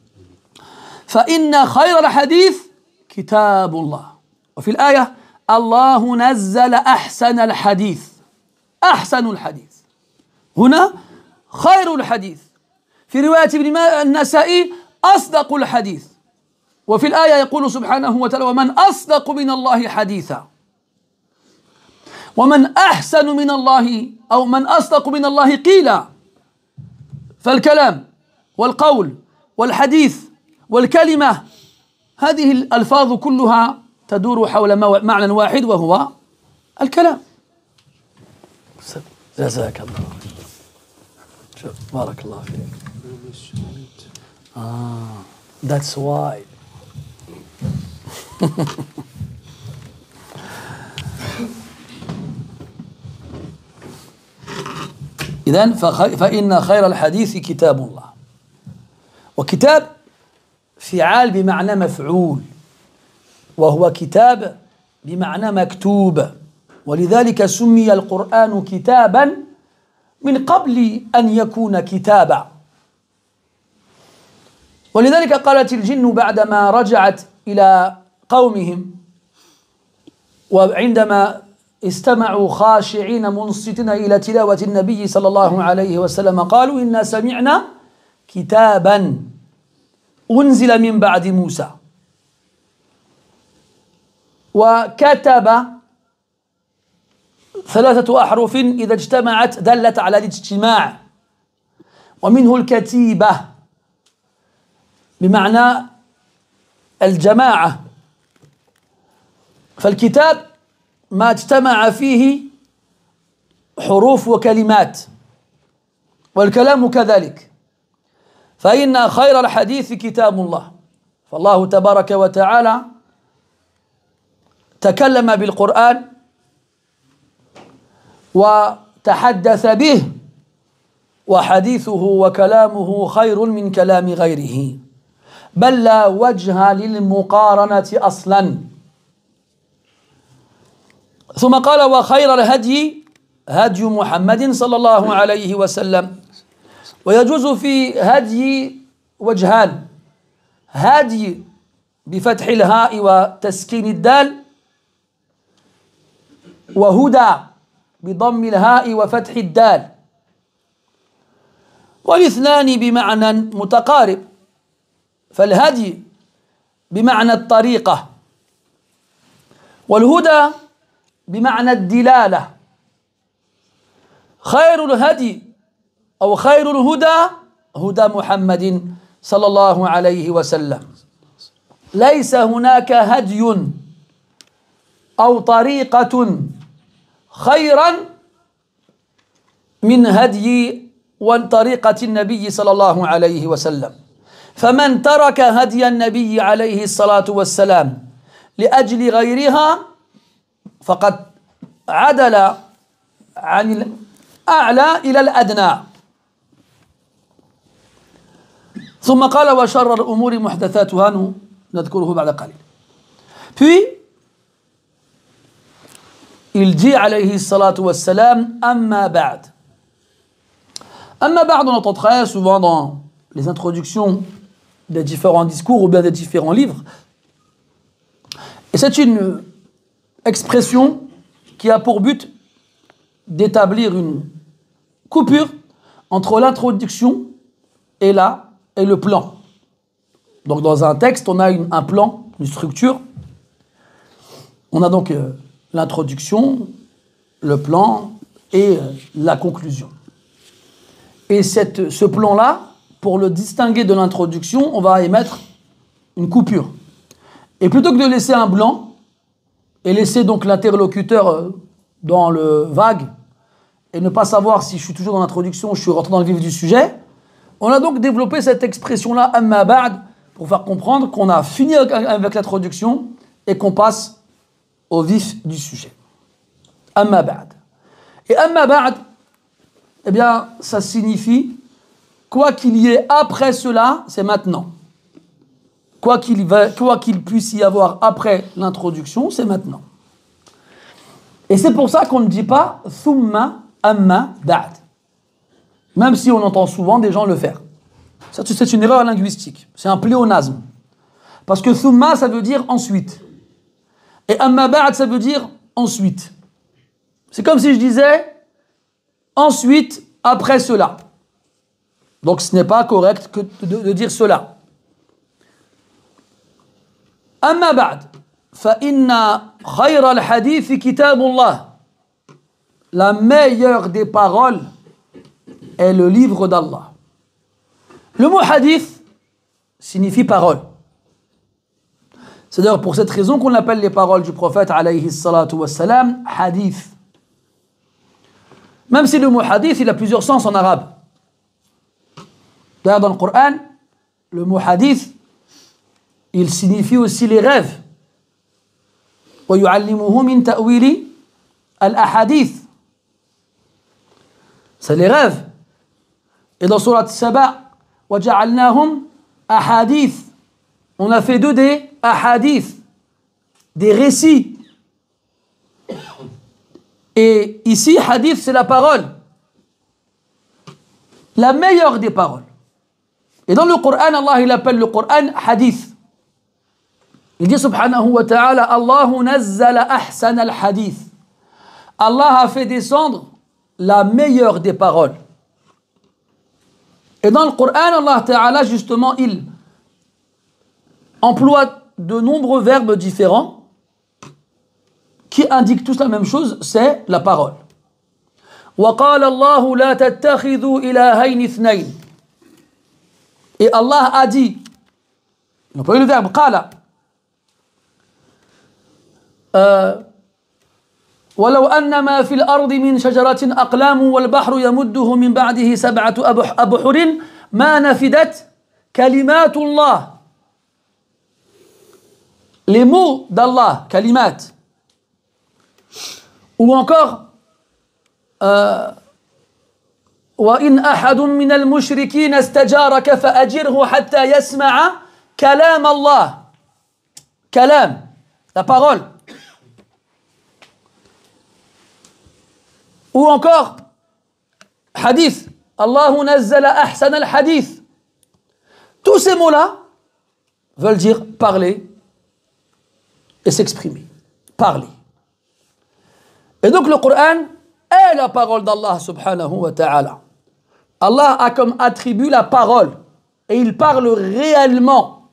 فإن خير الحديث كتاب الله. وفي الآية الله نزل أحسن الحديث، أحسن الحديث هنا خير الحديث. في رواية ابن النسائي أصدق الحديث. وفي الآية يقول سبحانه وتعالى ومن أصدق من الله حديثا. ومن أحسن من الله أو من أصدق من الله قيلا. فالكلام والقول والحديث والكلمة هذه الألفاظ كلها تدور حول معنى واحد وهو الكلام. جزاك الله خير. بارك الله فيك. آه that's why. إذن فإن خير الحديث كتاب الله. وكتاب فعال بمعنى مفعول، وهو كتاب بمعنى مكتوب، ولذلك سمي القرآن كتابا من قبل أن يكون كتابا. ولذلك قالت الجن بعدما رجعت إلى قومهم وعندما استمعوا خاشعين منصتين إلى تلاوة النبي صلى الله عليه وسلم قالوا إنا سمعنا كتابا أنزل من بعد موسى. وكتب ثلاثة أحرف إذا اجتمعت دلت على الاجتماع، ومنه الكتيبة بمعنى الجماعة. فالكتاب ما اجتمع فيه حروف وكلمات، والكلام كذلك. فإن خير الحديث كتاب الله. فالله تبارك وتعالى تكلم بالقرآن وتحدث به، وحديثه وكلامه خير من كلام غيره، بل لا وجه للمقارنة أصلا. ثم قال وخير الهدي هدي محمد صلى الله عليه وسلم. ويجوز في هدي وجهان: هدي بفتح الهاء وتسكين الدال، وهدى بضم الهاء وفتح الدال، والاثنان بمعنى متقارب. فالهدي بمعنى الطريقة، والهدى بمعنى الدلالة. خير الهدي أو خير الهدى هدى محمد صلى الله عليه وسلم. ليس هناك هدي أو طريقة خيرا من هدي وطريقة النبي صلى الله عليه وسلم. فمن ترك هدي النبي عليه الصلاة والسلام لأجل غيرها فقد عدل عن الأعلى إلى الأدنى. ثم قال وشر الأمور محدثاتها، نذكره بعد قليل. Puis il dit عليه الصلاة والسلام أما بعد. أما بعد, on entend très souvent dans les introductions des différents discours ou bien des différents livres. Et c'est une expression qui a pour but d'établir une coupure entre l'introduction et, la, et le plan. Donc dans un texte, on a une, un plan, une structure. On a donc euh, l'introduction, le plan et euh, la conclusion. Et cette, ce plan-là, pour le distinguer de l'introduction, on va émettre une coupure. Et plutôt que de laisser un blanc et laisser donc l'interlocuteur dans le vague et ne pas savoir si je suis toujours dans l'introduction ou je suis rentré dans le vif du sujet, On a donc développé cette expression-là, amma ba'd, pour faire comprendre qu'on a fini avec l'introduction et qu'on passe au vif du sujet. Amma ba'd. Et amma ba'd, eh bien, ça signifie quoi qu'il y ait après cela, c'est maintenant. Quoi qu'il va, quoi qu'il puisse y avoir après l'introduction, c'est maintenant. Et c'est pour ça qu'on ne dit pas thumma amma ba'd. Même si on entend souvent des gens le faire. Ça, c'est une erreur linguistique. C'est un pléonasme. Parce que thumma, ça veut dire ensuite. Et amma ba'd, ça veut dire ensuite. C'est comme si je disais ensuite, après cela. Donc ce n'est pas correct que de, de dire cela. Amma ba'd, fa inna khayra al-hadith kitabullah. La meilleure des paroles est le livre d'Allah. Le mot hadith signifie parole. C'est d'ailleurs pour cette raison qu'on appelle les paroles du prophète alayhi salatu wassalam hadith. Même si le mot hadith il a plusieurs sens en arabe. D'ailleurs dans le Coran, le mot hadith il signifie aussi les rêves. وَيُعَلِّمُهُ مِنْ تَأْوِيلِ الْأَحَادِيثِ. C'est les rêves. Et dans Surat Saba, وَجَعَلْنَاهُمْ أَحَادِيث. On a fait d'eux des ahadith, des récits. Et ici, hadith, c'est la parole. La meilleure des paroles. Et dans le Coran, Allah il appelle le Coran hadith. Il dit subhanahu wa ta'ala, Allahu nazzala ahsan al-hadith. Allah a fait descendre la meilleure des paroles. Et dans le Coran, Allah ta'ala, justement, il emploie de nombreux verbes différents qui indiquent tous la même chose, c'est la parole. وَقَالَ اللَّهُ لَا تَتَّخِذُوا إِلَهَيْنِ اثْنَيْنِ. Et Allah a dit, il n'a pas eu le verbe, قَالَ ولو أن ما في الأرض من شجرة أقلام والبحر يمده من بعده سبعة أبحر ما نفدت كلمات الله. Les mots d'Allah, kalimat, ou encore وإن أحد من المشركين استجارك فأجره حتى يسمع كلام الله. كلام, la parole. Ou encore, hadith. Allahu nazzala ahsan al-hadith. Tous ces mots-là veulent dire parler et s'exprimer. Parler. Et donc le Coran est la parole d'Allah subhanahu wa ta'ala. Allah a comme attribut la parole. Et il parle réellement.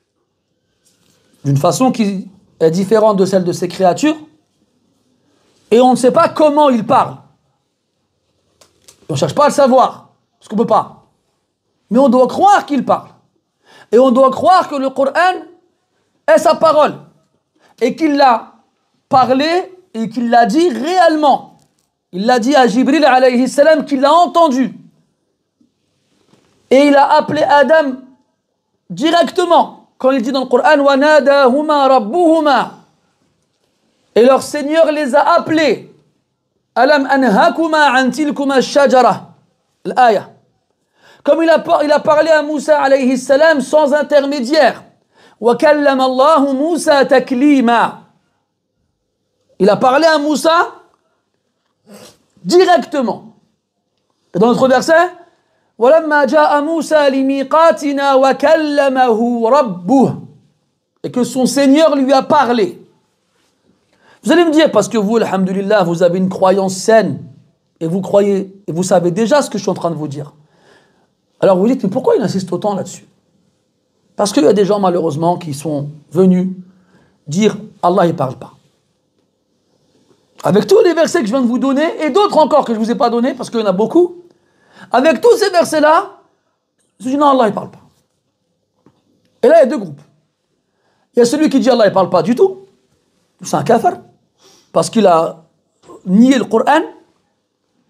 D'une façon qui est différente de celle de ses créatures. Et on ne sait pas comment il parle. On ne cherche pas à le savoir, parce qu'on ne peut pas. Mais on doit croire qu'il parle. Et on doit croire que le Coran est sa parole. Et qu'il l'a parlé et qu'il l'a dit réellement. Il l'a dit à Jibril alayhi salam qu'il l'a entendu. Et il a appelé Adam directement. Quand il dit dans le Coran, وَنَادَاهُمَا رَبُّهُمَا. Et leur Seigneur les a appelés. Alam anhakuma an tilkuma shajara. L'aya. Comme il a, il a parlé à Moussa alayhi salam sans intermédiaire. Wa kallama Allahu Moussa taklima. Il a parlé à Moussa directement. Et dans notre verset, walamma jaa Moussa limiqatina wa kallamahu rabbuh. Et que son Seigneur lui a parlé. Vous allez me dire, parce que vous, alhamdulillah, vous avez une croyance saine, et vous croyez, et vous savez déjà ce que je suis en train de vous dire. Alors vous dites, mais pourquoi il insiste autant là-dessus? Parce qu'il y a des gens, malheureusement, qui sont venus dire, Allah, il ne parle pas. Avec tous les versets que je viens de vous donner, et d'autres encore que je ne vous ai pas donnés, parce qu'il y en a beaucoup, avec tous ces versets-là, je dis, non, Allah, il ne parle pas. Et là, il y a deux groupes. Il y a celui qui dit, Allah, il ne parle pas du tout. C'est un kafir. Parce qu'il a nié le Coran.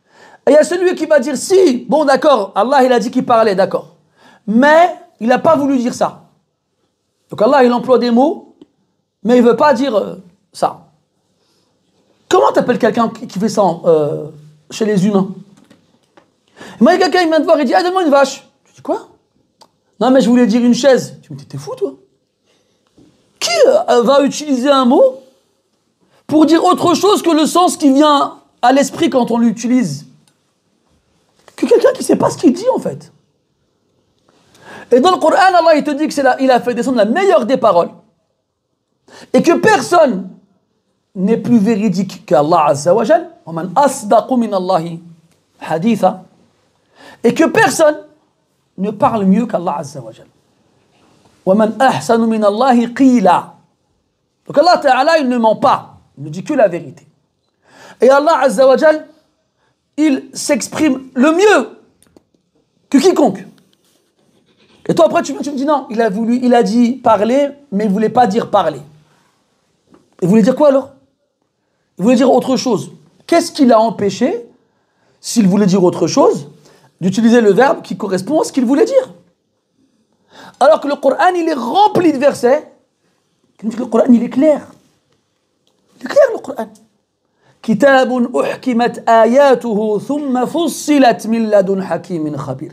Et il y a celui qui va dire, si, bon d'accord, Allah il a dit qu'il parlait, d'accord. Mais il n'a pas voulu dire ça. Donc Allah il emploie des mots, mais il ne veut pas dire euh, ça. Comment t'appelles quelqu'un qui fait ça euh, chez les humains? Moi, il y a quelqu'un, il vient te voir, il dit, ah, donne-moi une vache. Tu dis quoi? Non, mais je voulais dire une chaise. Tu me dis, t'es fou, toi? Qui euh, va utiliser un mot pour dire autre chose que le sens qui vient à l'esprit quand on l'utilise? Que quelqu'un qui ne sait pas ce qu'il dit, en fait. Et dans le Coran, Allah, il te dit qu'il a fait descendre la meilleure des paroles. Et que personne n'est plus véridique qu'Allah Azza wa Jal. وَمَنْ أَصْدَقُ مِنَ اللَّهِ حَدِيثًا. Et que personne ne parle mieux qu'Allah Azza wa Jal. وَمَنْ أَحْسَنُ مِنَ اللَّهِ قِيلًا. Donc Allah Ta'ala, il ne ment pas. Il ne dit que la vérité. Et Allah Azza wa Jal, il s'exprime le mieux que quiconque. Et toi après tu, tu me dis non, il a voulu, il a dit parler, mais il ne voulait pas dire parler. Il voulait dire quoi alors? Il voulait dire autre chose. Qu'est-ce qui l'a empêché, s'il voulait dire autre chose, d'utiliser le verbe qui correspond à ce qu'il voulait dire? Alors que le Coran, il est rempli de versets. Le Coran, il est clair. Il est clair le Coran. Kitabun uhkimat ayatuhu thumma fussilat min ladun hakimin khabir.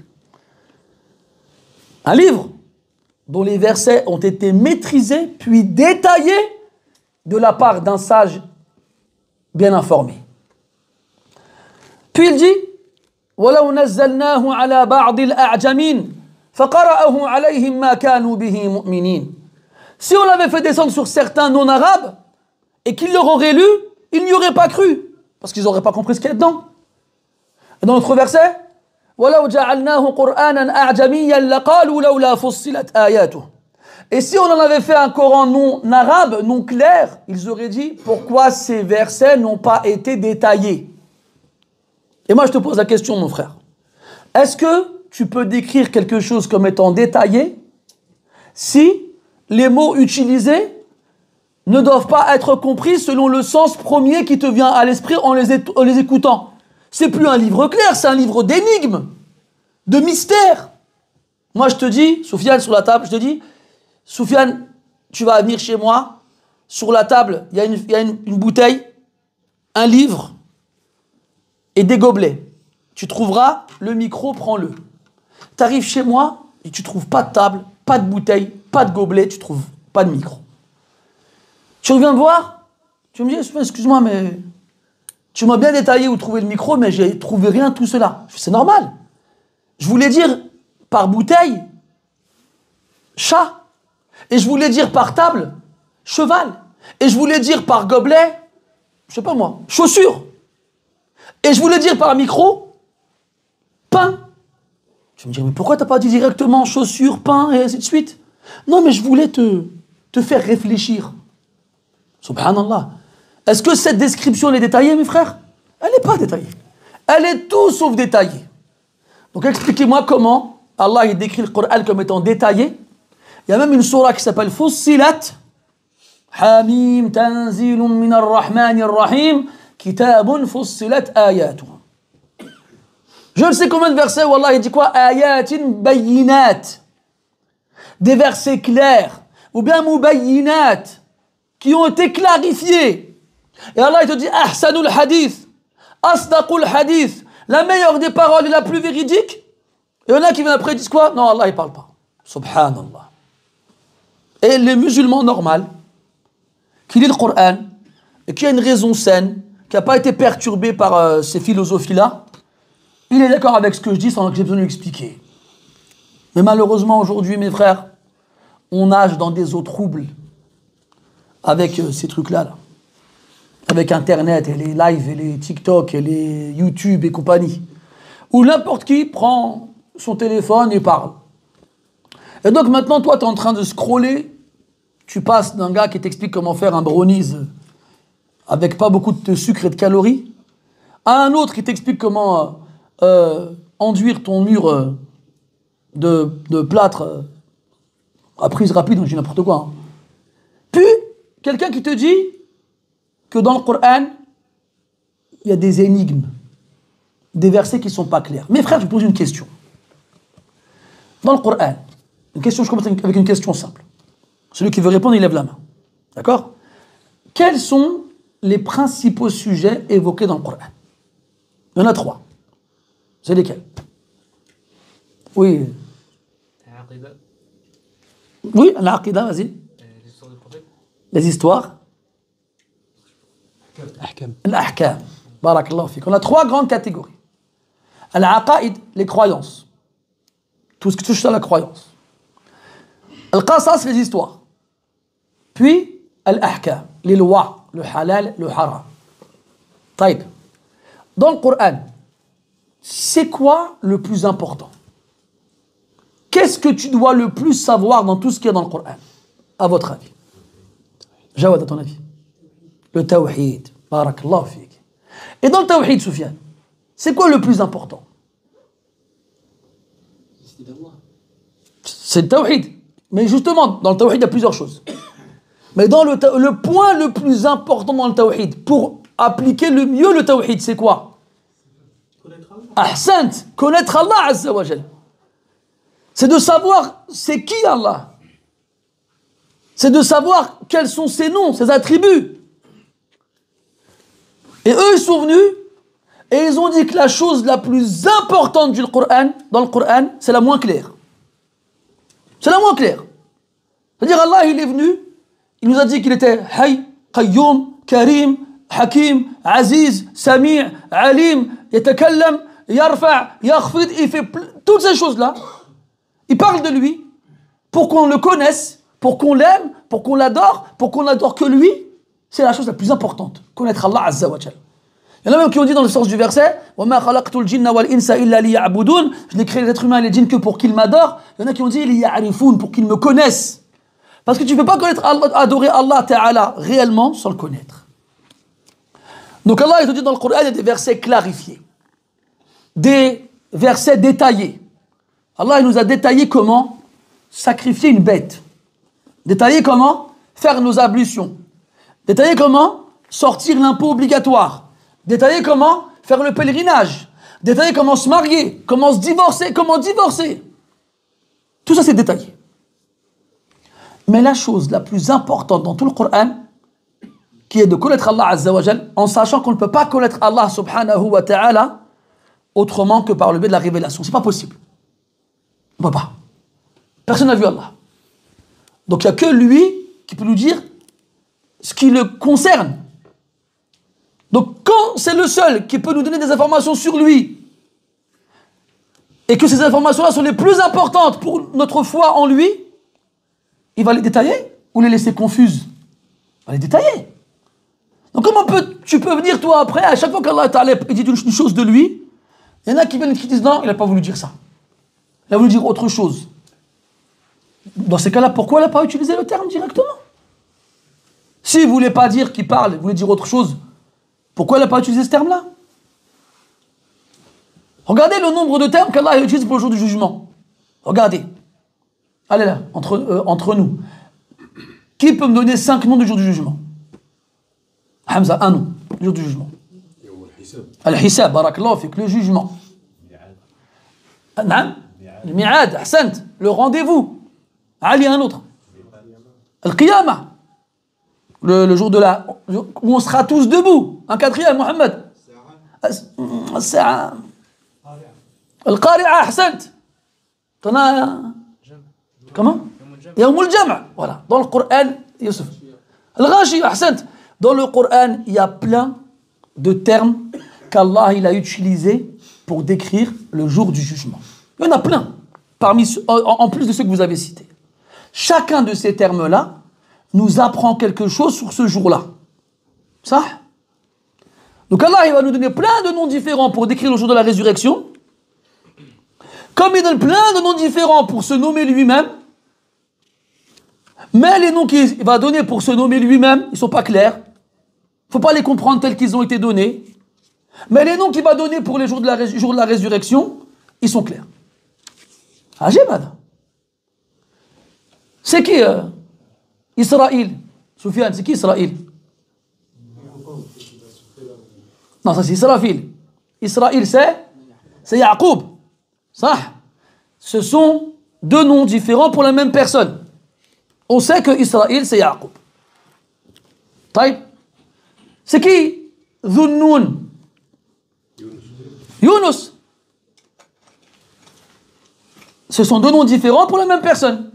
Un livre dont les versets ont été maîtrisés puis détaillés de la part d'un sage bien informé. Puis il dit وَلَوْ نَزَّلْنَاهُ عَلَى بَعْضِ الْأَعْجَمِينَ فَقَرَأَهُ عَلَيْهِمْ مَا كَانُوا بِهِ مُؤْمِنِينَ. Si on l'avait fait descendre sur certains non-arabes et qu'ils l'auraient lu, ils n'y auraient pas cru parce qu'ils n'auraient pas compris ce qu'il y a dedans. Et dans notre verset وَلَوْ جَعَلْنَاهُ قُرْآنًا أَعْجَمِيًّا لَقَالُوا لَوْلَا فُصِّلَتْ آيَاتُهُ. Et si on en avait fait un Coran non arabe, non clair, ils auraient dit pourquoi ces versets n'ont pas été détaillés. Et moi je te pose la question mon frère. Est-ce que tu peux décrire quelque chose comme étant détaillé si les mots utilisés ne doivent pas être compris selon le sens premier qui te vient à l'esprit en les, en les écoutant? C'est plus un livre clair, c'est un livre d'énigmes, de mystères. Moi, je te dis, Soufiane, sur la table, je te dis, Soufiane, tu vas venir chez moi, sur la table, il y a, une, y a une, une bouteille, un livre et des gobelets. Tu trouveras le micro, prends-le. Tu arrives chez moi et tu trouves pas de table, pas de bouteille, pas de gobelet, tu trouves pas de micro. Tu reviens me voir, tu me dis, excuse-moi, mais... tu m'as bien détaillé où trouver le micro, mais j'ai trouvé rien de tout cela. C'est normal. Je voulais dire par bouteille, chat. Et je voulais dire par table, cheval. Et je voulais dire par gobelet, je sais pas moi, chaussure. Et je voulais dire par micro, pain. Tu me dis, mais pourquoi t'as pas dit directement chaussure, pain, et ainsi de suite? Non, mais je voulais te, te faire réfléchir. Subhanallah. Est-ce que cette description est détaillée, mes frères? Elle n'est pas détaillée. Elle est tout sauf détaillée. Donc expliquez-moi comment Allah il décrit le Coran comme étant détaillé. Il y a même une sourate qui s'appelle Fussilat. Hamim tanzilun min ar-Rahman ar-Rahim. Kitabun fussilat ayatuh. Je ne sais combien de versets où Allah il dit quoi? Ayatin bayyinat. Des versets clairs. Ou bien mubayyinat. Qui ont été clarifiés. Et Allah il te dit ahsanul hadith, asdaqul hadith, la meilleure des paroles et la plus véridique. Et il y en a qui viennent après et disent quoi? Non, Allah il parle pas. Subhanallah. Et les musulmans normaux qui lisent le Coran et qui a une raison saine, qui n'a pas été perturbé par euh, ces philosophies-là, il est d'accord avec ce que je dis sans que j'ai besoin de lui expliquer. Mais malheureusement aujourd'hui, mes frères, on nage dans des eaux troubles avec euh, ces trucs-là, là. Avec Internet et les lives et les TikTok et les YouTube et compagnie, où n'importe qui prend son téléphone et parle. Et donc maintenant, toi, tu es en train de scroller, tu passes d'un gars qui t'explique comment faire un brownies avec pas beaucoup de sucre et de calories, à un autre qui t'explique comment euh, enduire ton mur euh, de, de plâtre euh, à prise rapide, je dis n'importe quoi. Hein. Puis, quelqu'un qui te dit que dans le Coran, il y a des énigmes. des versets qui ne sont pas clairs. Mes frères, je vous pose une question. Dans le Coran, une question, je commence avec une question simple. Celui qui veut répondre, il lève la main. D'accord? Quels sont les principaux sujets évoqués dans le Coran? Il y en a trois. C'est lesquels? Oui. Oui, l'aqida, vas-y. Les histoires. L'ahkam. Barakallahu fik. On a trois grandes catégories. Al-aqaïd, les croyances. Tout ce qui touche à la croyance. Al-qasas, les histoires. Puis, al-ahkam, les lois, le halal, le haram. Taïb. Dans le Coran, c'est quoi le plus important? Qu'est-ce que tu dois le plus savoir dans tout ce qui est dans le Coran, à votre avis? Jawad, à ton avis? Le tawhid. Barakallahu fik. Et dans le tawhid, Soufiane, c'est quoi le plus important? C'est le tawhid. Mais justement, dans le tawhid, il y a plusieurs choses. Mais dans le, le point le plus important dans le tawhid, pour appliquer le mieux le tawhid, c'est quoi? Ahsant, connaître Allah Azza wa Jal. C'est de savoir c'est qui Allah. C'est de savoir quels sont ses noms, ses attributs. Et eux, ils sont venus et ils ont dit que la chose la plus importante du Coran, dans le Coran, c'est la moins claire. C'est la moins claire. C'est-à-dire Allah, il est venu, il nous a dit qu'il était Hayy, Qayyum, Karim, Hakim, Aziz, Sami', Alim, Yatakallam, Yarfa', Yakhfid, il fait toutes ces choses-là. Il parle de lui pour qu'on le connaisse, pour qu'on l'aime, pour qu'on l'adore, pour qu'on n'adore que lui. C'est la chose la plus importante, connaître Allah Azza wa Jal. Il y en a même qui ont dit dans le sens du verset وَمَا خَلَقْتُ الْجِنَّ وَالْإِنسَ إِلَّا لِيَعْبُدُونَ. Je n'ai créé les êtres humains et les djinns que pour qu'ils m'adorent. Il y en a qui ont dit لِيَعْرِفُونَ, pour qu'ils me connaissent. Parce que tu ne peux pas connaître Allah, adorer Allah Ta'ala réellement sans le connaître. Donc Allah, il te dit dans le Coran, il y a des versets clarifiés, des versets détaillés. Allah, il nous a détaillé comment sacrifier une bête, détaillé comment faire nos ablutions, détaillé comment sortir l'impôt obligatoire, détaillé comment faire le pèlerinage, détaillé comment se marier, comment se divorcer, comment divorcer. Tout ça, c'est détaillé. Mais la chose la plus importante dans tout le Coran, qui est de connaître Allah Azza wa Jal, en sachant qu'on ne peut pas connaître Allah subhanahu wa ta'ala autrement que par le biais de la révélation. C'est pas possible. On ne peut pas. Personne n'a vu Allah. Donc il n'y a que lui qui peut nous dire ce qui le concerne. Donc quand c'est le seul qui peut nous donner des informations sur lui, et que ces informations-là sont les plus importantes pour notre foi en lui, il va les détailler ou les laisser confuses? Il va les détailler. Donc comment peut, tu peux venir toi après, à chaque fois qu'Allah Ta'ala dit une chose de lui, il y en a qui viennent et qui disent non, il n'a pas voulu dire ça. Il a voulu dire autre chose. Dans ces cas-là, pourquoi il n'a pas utilisé le terme directement? S'il ne voulait pas dire qu'il parle, il voulait dire autre chose, pourquoi il n'a pas utilisé ce terme-là? Regardez le nombre de termes qu'Allah utilise pour le jour du jugement. Regardez. Allez là, entre, euh, entre nous. Qui peut me donner cinq noms du jour du jugement? Hamza, un nom, du jour du jugement. Al-Hisab, barakallahu fik, le jugement. Naam, le mi'ad, ahsant, le rendez-vous. Ali, un autre. Al-Qiyamah, le, le jour de la... où on sera tous debout. Un quatrième, Mohammed. Al-Sa'a. Al-Qari'a, ahsant. T'en as... Comment? Yawmul Jam'. Voilà, dans le Coran, Youssef. Al-Ghashi, ahsant. Dans le Coran, il y a plein de termes qu'Allah il a utilisés pour décrire le jour du jugement. Il y en a plein, parmi, en plus de ceux que vous avez cités. Chacun de ces termes-là nous apprend quelque chose sur ce jour-là. Ça? Donc Allah il va nous donner plein de noms différents pour décrire le jour de la résurrection. Comme il donne plein de noms différents pour se nommer lui-même. Mais les noms qu'il va donner pour se nommer lui-même, ils ne sont pas clairs. Il ne faut pas les comprendre tels qu'ils ont été donnés. Mais les noms qu'il va donner pour les jours de la, rés- jours de la résurrection, ils sont clairs. Ajib, c'est qui euh, Israël? Soufiane, c'est qui Israël? Non, ça c'est Israfil. Israël, c'est c'est Yaqub. Ça, ce sont deux noms différents pour la même personne. On sait que Israël, c'est Yaqub. Taïb. C'est qui Dhunnoun? Yunus. Ce sont deux noms différents pour la même personne.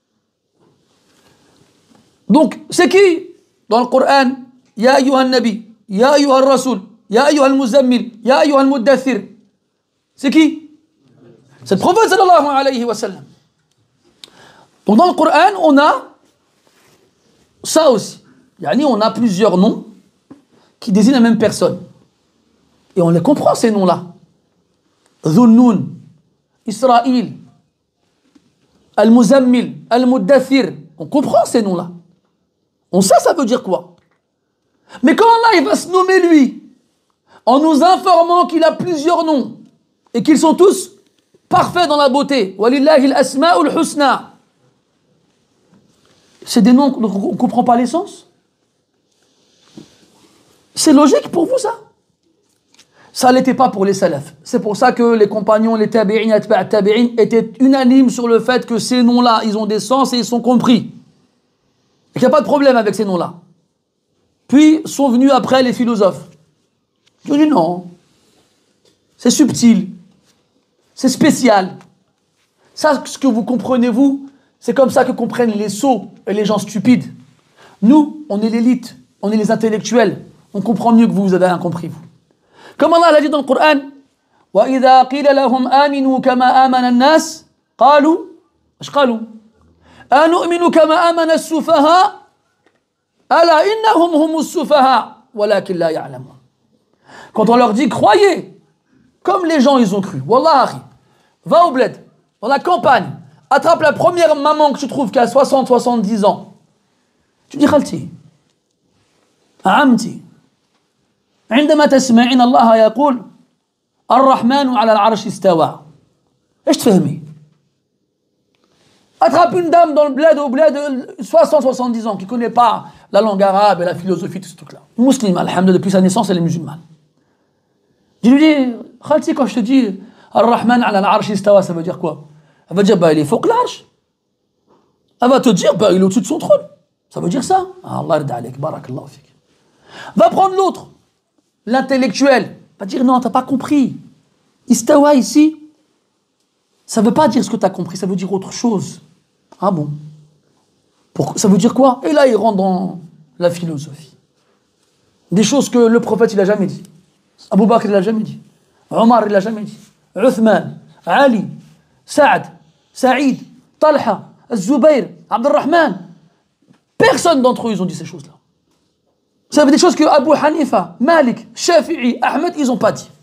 Donc, c'est qui dans le Coran? Ya ayyuhan nabi, ya ayyuhan rasoul, ya ayyuhan muzammil, ya ayyuhan muddathir. C'est qui? C'est le prophète sallallahu alayhi wa sallam. Donc dans le Coran, on a ça aussi. Yani on a plusieurs noms qui désignent la même personne. Et on les comprend ces noms-là. Dhunnoun, Israël, Al-Muzammil, Al-Muddathir. On comprend ces noms-là. On sait ça veut dire quoi. Mais quand Allah il va se nommer lui, en nous informant qu'il a plusieurs noms, et qu'ils sont tous parfaits dans la beauté, Walillahi al-asma'ul husna. C'est des noms dont on ne comprend pas l'essence. C'est logique pour vous ça? Ça ne l'était pas pour les salafs. C'est pour ça que les compagnons, les tabi'in, atba' tabi'in étaient unanimes sur le fait que ces noms-là, ils ont des sens et ils sont compris. Et qu'il n'y a pas de problème avec ces noms-là. Puis sont venus après les philosophes. Ils ont dit non, c'est subtil, c'est spécial. Ça, ce que vous comprenez vous, c'est comme ça que comprennent les sots et les gens stupides. Nous, on est l'élite, on est les intellectuels. On comprend mieux que vous, vous avez rien compris vous. Comme Allah l'a dit dans le Coran, وَإِذَا قِيلَ لَهُمْ آمِنُوا كَمَا آمَنَ النَّاسِ قَالُوا ايش قالوا أَنُؤْمِنُ كَمَا آمَنَ السُّفَهَاءُ أَلَا إِنَّهُمْ هُمُ السُّفَهَاءُ وَلَكِنْ لَا يَعْلَمُونَ. Quand on leur dit croyez, comme les gens ils ont cru, Wallahi, va au bled, dans la campagne, attrape la première maman que tu trouves qui a soixante à soixante-dix ans. Tu dis Khalti, Amti, عندما تسمعين الله يقول الرحمن على العرش استوى. ايش تفهمي؟ Attrape une dame dans le bled, au bled de soixante à soixante-dix ans qui ne connaît pas la langue arabe et la philosophie, tout ce truc-là. Musulmane, alhamdoulilah, depuis sa naissance, elle est musulmane. Je lui dis, Khalti, quand je te dis Ar-Rahman ala al-Arsh istawa, ça veut dire quoi? Elle va dire, bah, il est fauq l'arche. Elle va te dire, bah, il est au-dessus de son trône. Ça veut dire ça. Ah, Allah rida alayk, barakallahu fik. Va prendre l'autre, l'intellectuel. Va dire, non, t'as pas compris. Istawa ici, ça veut pas dire ce que t'as compris, ça veut dire autre chose. Ah bon? Pour, ça veut dire quoi? Et là, il rentre dans la philosophie. Des choses que le prophète, il a jamais dit. Abu Bakr, il l'a jamais dit. Omar, il l'a jamais dit. Uthman, Ali, Saad, Saïd, Talha, Zubayr, Abdurrahman. Personne d'entre eux, ils ont dit ces choses-là. Ça veut dire des choses que Abu Hanifa, Malik, Shafi'i, Ahmed, ils n'ont pas dit.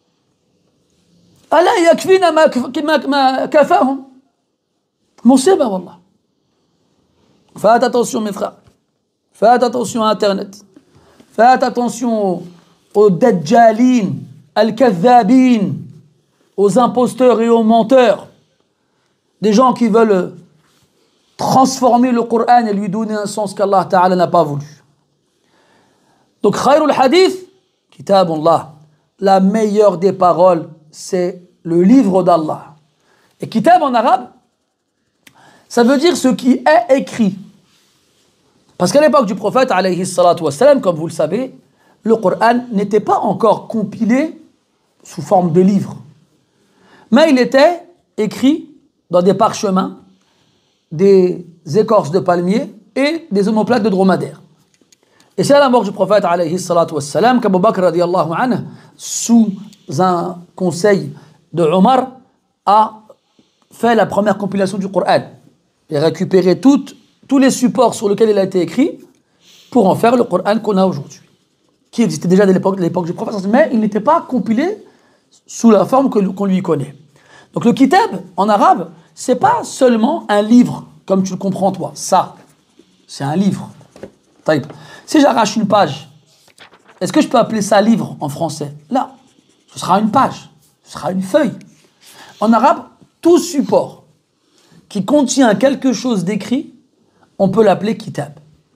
Allah yakfina ma kafahum. Moussiba, wallah. Faites attention, mes frères. Faites attention à Internet. Faites attention aux dajjalin, al-kadhabin, aux imposteurs et aux menteurs. Des gens qui veulent transformer le Coran et lui donner un sens qu'Allah Ta'ala n'a pas voulu. Donc, khayrul hadith, kitabullah. La meilleure des paroles, c'est le livre d'Allah. Et kitab en arabe, ça veut dire ce qui est écrit. Parce qu'à l'époque du prophète, alayhi salatu wassalam, comme vous le savez, le Coran n'était pas encore compilé sous forme de livre. Mais il était écrit dans des parchemins, des écorces de palmier et des omoplates de dromadaire. Et c'est à la mort du prophète, alayhi salatu wassalam, qu'Abu Bakr, radiallahu anhu, sous un conseil de Omar, a fait la première compilation du Coran et récupéré toutes, tous les supports sur lesquels il a été écrit pour en faire le Coran qu'on a aujourd'hui, qui existait déjà de l'époque, de l'époque du prophète, mais il n'était pas compilé sous la forme que, qu'on lui connaît. Donc le kitab, en arabe, c'est pas seulement un livre, comme tu le comprends toi. Ça, c'est un livre. Taïb. Si j'arrache une page, est-ce que je peux appeler ça livre en français? Là, ce sera une page, ce sera une feuille. En arabe, tout support qui contient quelque chose d'écrit, on peut l'appeler kitab.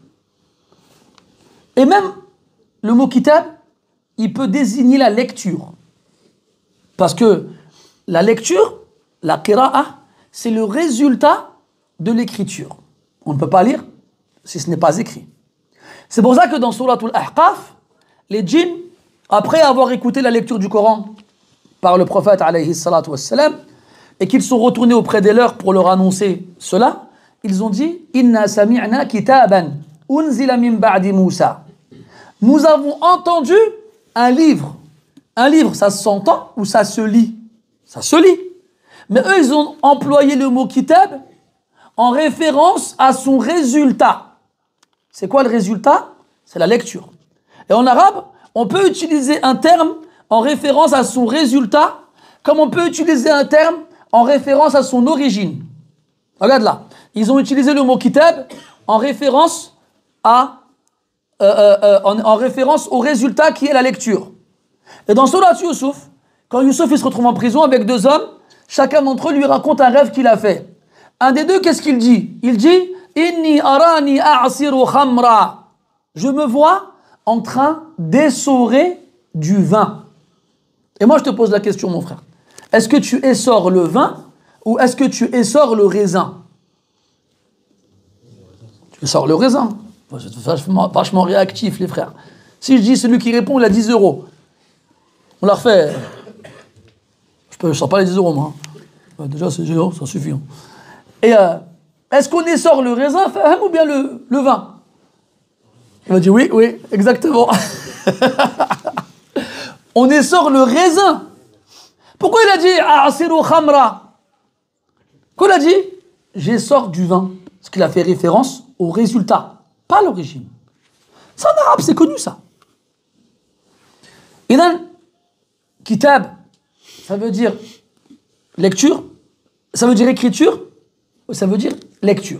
Et même le mot kitab, il peut désigner la lecture. Parce que la lecture, la qira'a, c'est le résultat de l'écriture. On ne peut pas lire si ce n'est pas écrit. C'est pour ça que dans Souratul Ahqaf, les djinns, après avoir écouté la lecture du Coran par le prophète alayhi salatu wassalam, et qu'ils sont retournés auprès des leurs pour leur annoncer cela, ils ont dit « Inna sami'na kitaban unzila min ba'di Moussa » Nous avons entendu un livre. Un livre, ça s'entend ou ça se lit? Ça se lit. Mais eux, ils ont employé le mot kitab en référence à son résultat. C'est quoi le résultat? C'est la lecture. Et en arabe, on peut utiliser un terme en référence à son résultat, comme on peut utiliser un terme en référence à son origine. Regarde là. Ils ont utilisé le mot kitab en référence à euh, euh, euh, en, en référence au résultat qui est la lecture. Et dans Surat Yusuf, quand Yusuf il se retrouve en prison avec deux hommes, chacun d'entre eux lui raconte un rêve qu'il a fait. Un des deux, qu'est-ce qu'il dit? Il dit Inni arani a'siru khamra. Je me vois en train d'essorer du vin. Et moi je te pose la question, mon frère. Est-ce que tu essores le vin ou est-ce que tu essores le raisin? Tu essores le raisin. C'est vachement, vachement réactif, les frères. Si je dis celui qui répond, il a dix euros. On l'a refait. Je ne sors pas les dix euros, moi. Déjà, c'est zéro, ça suffit. Hein. Et euh, est-ce qu'on essore le raisin ou bien le, le vin? Il m'a dit oui, oui, exactement. On essore le raisin. Pourquoi il a dit A'asiru khamra? Pourquoi il a dit j'essore du vin? Parce qu'il a fait référence au résultat, pas à l'origine. C'est en arabe, c'est connu ça. Et then, kitab, ça veut dire lecture, ça veut dire écriture, ça veut dire lecture.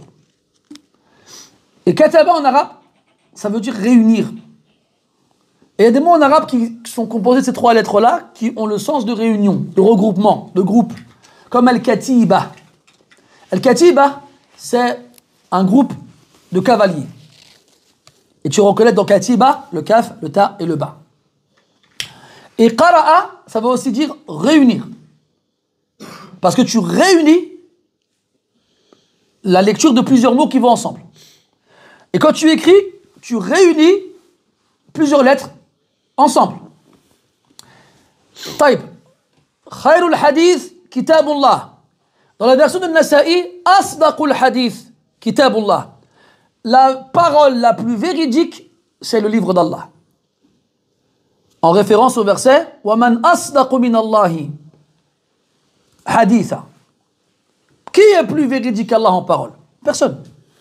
Et kataba en arabe, ça veut dire réunir. Et il y a des mots en arabe qui sont composés de ces trois lettres-là, qui ont le sens de réunion, de regroupement, de groupe. Comme al-katiba. Al-katiba, c'est un groupe de cavaliers. Et tu reconnais dans katiba le kaf, le ta et le ba. Et qara'a, ça veut aussi dire réunir. Parce que tu réunis la lecture de plusieurs mots qui vont ensemble. Et quand tu écris, tu réunis plusieurs lettres ensemble. Taïb. Khairul hadith, kitabullah. Dans la version de Nasa'i, asdaqul hadith, kitabullah. La parole la plus véridique, c'est le livre d'Allah. En référence au verset « Waman asdaqu min Allahi haditha » Qui est plus véridique qu'Allah en parole? Personne.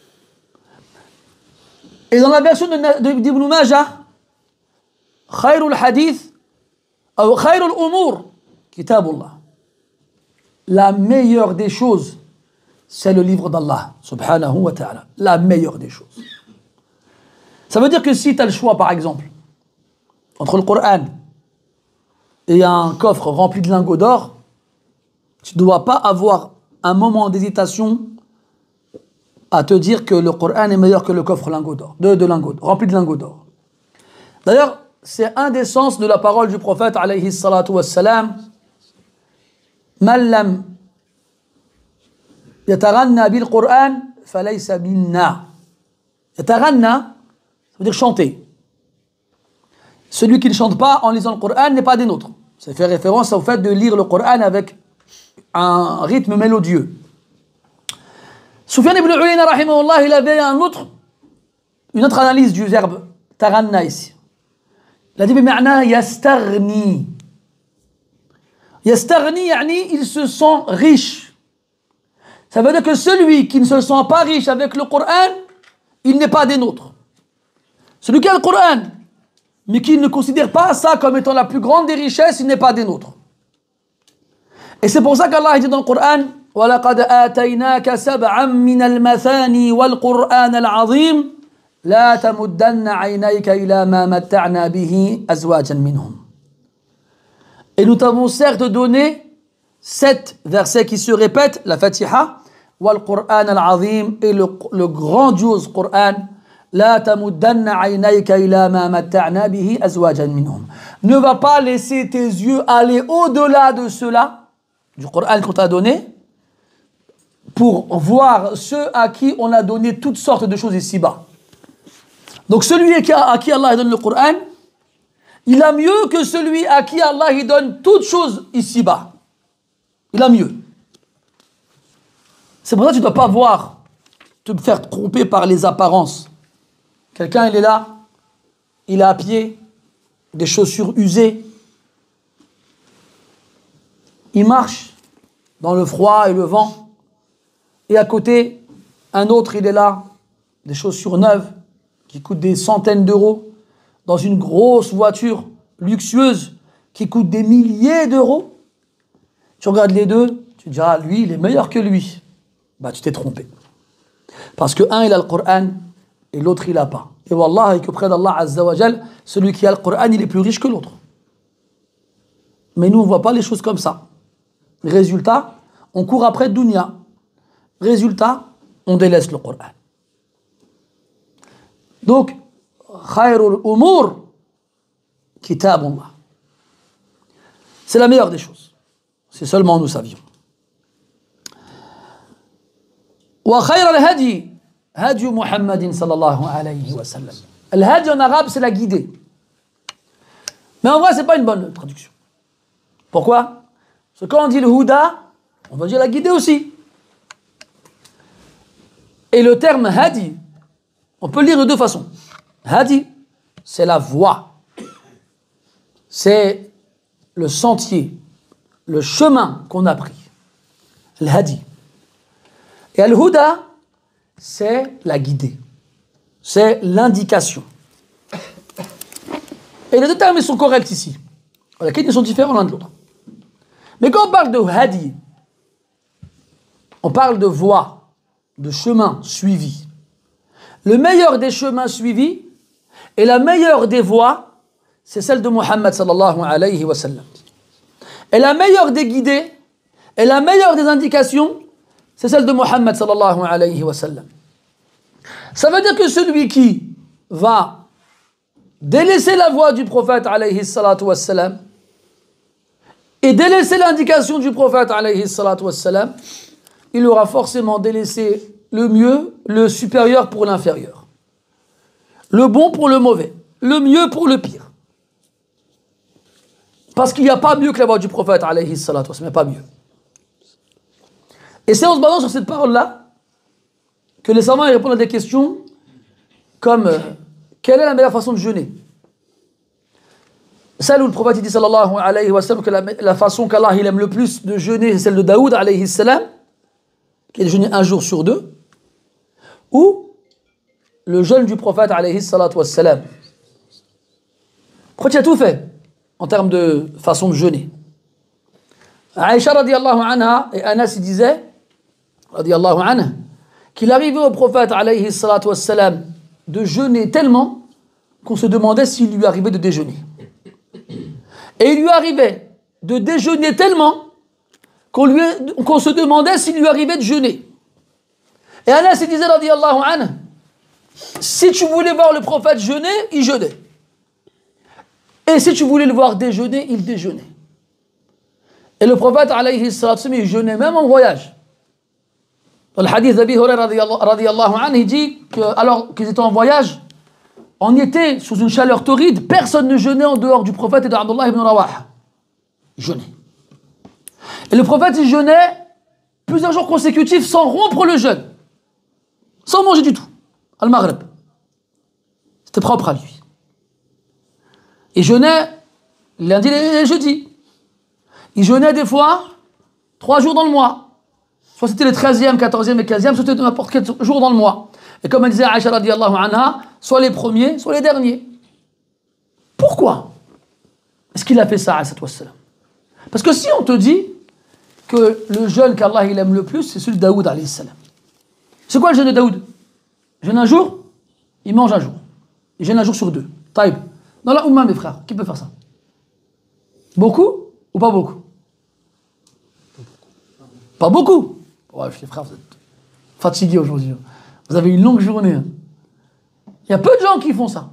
Et dans la version d'Ibn Majah, « Khairul hadith » ou « Khairul umur » kitabullah. La meilleure des choses, c'est le livre d'Allah, subhanahu wa ta'ala. La meilleure des choses. Ça veut dire que si tu as le choix, par exemple, entre le Coran et un coffre rempli de lingots d'or, tu ne dois pas avoir un moment d'hésitation à te dire que le Coran est meilleur que le coffre lingots d'or, de, de lingots, rempli de lingots d'or. D'ailleurs, c'est un des sens de la parole du prophète, alayhi salatu wassalam, Man lam yataranna bil Qur'an falaysa minna. Yataranna, ça veut dire chanter. Celui qui ne chante pas en lisant le Coran n'est pas des nôtres. Ça fait référence au fait de lire le Coran avec un rythme mélodieux. Sufyan ibn Uyayna, rahimahullah, il avait un autre, une autre analyse du verbe taranna ici. Il a dit bima'na yastarni. Yastarni, yani, il se sent riche. Ça veut dire que celui qui ne se sent pas riche avec le Coran, il n'est pas des nôtres. Celui qui a le Coran, mais qui ne considère pas ça comme étant la plus grande des richesses, il n'est pas des nôtres. Et c'est pour ça qu'Allah dit dans le Coran وَلَقَدْ آتَيْنَاكَ سَبْعًا مِنَ الْمَثَانِي وَالْقُرْآنَ الْعَظِيمِ لَا تَمُدَّنَّ عَيْنَيْكَ إِلَى مَا مَتَّعْنَا بِهِ أَزْوَاجًا مِنْهُمْ. Et nous t'avons certes donné sept versets qui se répètent, la Fatiha, وَالْقُرْآنَ الْعَظِيمِ, et le, le grandiose Coran, لا تمدن عينيك إلى ما متعنا به أزواجا منهم. Ne va pas laisser tes yeux aller au-delà de cela du Coran qu'on t'a donné pour voir ceux à qui on a donné toutes sortes de choses ici-bas. Donc celui à qui Allah donne le Coran, il a mieux que celui à qui Allah il donne toutes choses ici-bas. Il a mieux. C'est pour ça que tu ne dois pas voir, te faire tromper par les apparences. Quelqu'un, il est là, il est à pied, des chaussures usées. Il marche dans le froid et le vent. Et à côté, un autre, il est là, des chaussures neuves, qui coûtent des centaines d'euros, dans une grosse voiture luxueuse, qui coûte des milliers d'euros. Tu regardes les deux, tu te dis, ah, lui, il est meilleur que lui. Bah, tu t'es trompé. Parce que un, il a le Coran, et l'autre, il n'a pas. Et wallah, qu'auprès d'Allah Azza wa Jal, celui qui a le Coran, il est plus riche que l'autre. Mais nous, on ne voit pas les choses comme ça. Résultat, on court après dunya. Résultat, on délaisse le Coran. Donc, khayrul umur, kitabullah. C'est la meilleure des choses. Si seulement nous savions. Wa khayral hadi, hadi Muhammadin sallallahu alayhi wa sallam. Le hadi en arabe, c'est la guidée. Mais en vrai, ce n'est pas une bonne traduction. Pourquoi? Parce que quand on dit le huda, on va dire la guidée aussi. Et le terme hadi, on peut le lire de deux façons. Hadi, c'est la voie. C'est le sentier, le chemin qu'on a pris. Le hadi. Et al-huda, c'est la guidée. C'est l'indication. Et les deux termes ils sont corrects ici. Ils sont différents l'un de l'autre. Mais quand on parle de hadi, on parle de voie, de chemin suivi. Le meilleur des chemins suivis et la meilleure des voies, c'est celle de Muhammad sallallahu alayhi wa sallam. Et la meilleure des guidées et la meilleure des indications, c'est celle de Muhammad sallallahu alayhi wa sallam. Ça veut dire que celui qui va délaisser la voie du prophète alayhi salatu wa sallam et délaisser l'indication du prophète alayhi salatu wa sallam, il aura forcément délaissé le mieux, le supérieur pour l'inférieur. Le bon pour le mauvais. Le mieux pour le pire. Parce qu'il n'y a pas mieux que la voie du prophète alayhi salatu wa sallam, pas mieux. Et c'est en se basant sur cette parole-là que les savants répondent à des questions comme euh, quelle est la meilleure façon de jeûner? Celle où le prophète dit sallallahu alayhi wa sallam que la, la façon qu'Allah il aime le plus de jeûner c'est celle de Daoud alayhi salam, qui est de jeûner un jour sur deux, ou le jeûne du prophète alayhi salatu wa salam. Pourquoi tu as tout fait en termes de façon de jeûner? Aïcha radiallahu anha et Anas il disait radiallahu anha qu'il arrivait au prophète alayhi salatu wa salam de jeûner tellement qu'on se demandait s'il lui arrivait de déjeuner. Et il lui arrivait de déjeuner tellement qu'on, lui, qu'on se demandait s'il lui arrivait de jeûner. Et Anas il disait radiallahu anha, si tu voulais voir le prophète jeûner, il jeûnait. Et si tu voulais le voir déjeuner, il déjeunait. Et le prophète alayhi salatu wa salam, il jeûnait même en voyage. Dans le hadith d'Abi Huraira radiallahu anhu, il dit que alors qu'ils étaient en voyage, on était sous une chaleur torride, personne ne jeûnait en dehors du prophète et d'Abdullah ibn Rawaha. Il jeûnait. Et le prophète, il jeûnait plusieurs jours consécutifs sans rompre le jeûne. Sans manger du tout. Al-Maghrib. C'était propre à lui. Il jeûnait lundi et jeudi. Il jeûnait des fois trois jours dans le mois. Soit c'était le treizième, quatorzième et quinzième, soit c'était n'importe quel jour dans le mois. Et comme elle disait Aïcha radiallahu anha, soit les premiers, soit les derniers. Pourquoi est-ce qu'il a fait ça, alayhi wassalam? Parce que si on te dit que le jeûne qu'Allah il aime le plus, c'est celui de Daoud alayhi salam. C'est quoi le jeûne de Daoud? Il jeûne un jour, il mange un jour. Il jeûne un jour sur deux. Taïb. Dans la Oumma, mes frères, qui peut faire ça? Beaucoup ou pas beaucoup? Pas beaucoup. Ouais, les frères, vous êtes fatigués aujourd'hui. Vous avez une longue journée. Il y a peu de gens qui font ça.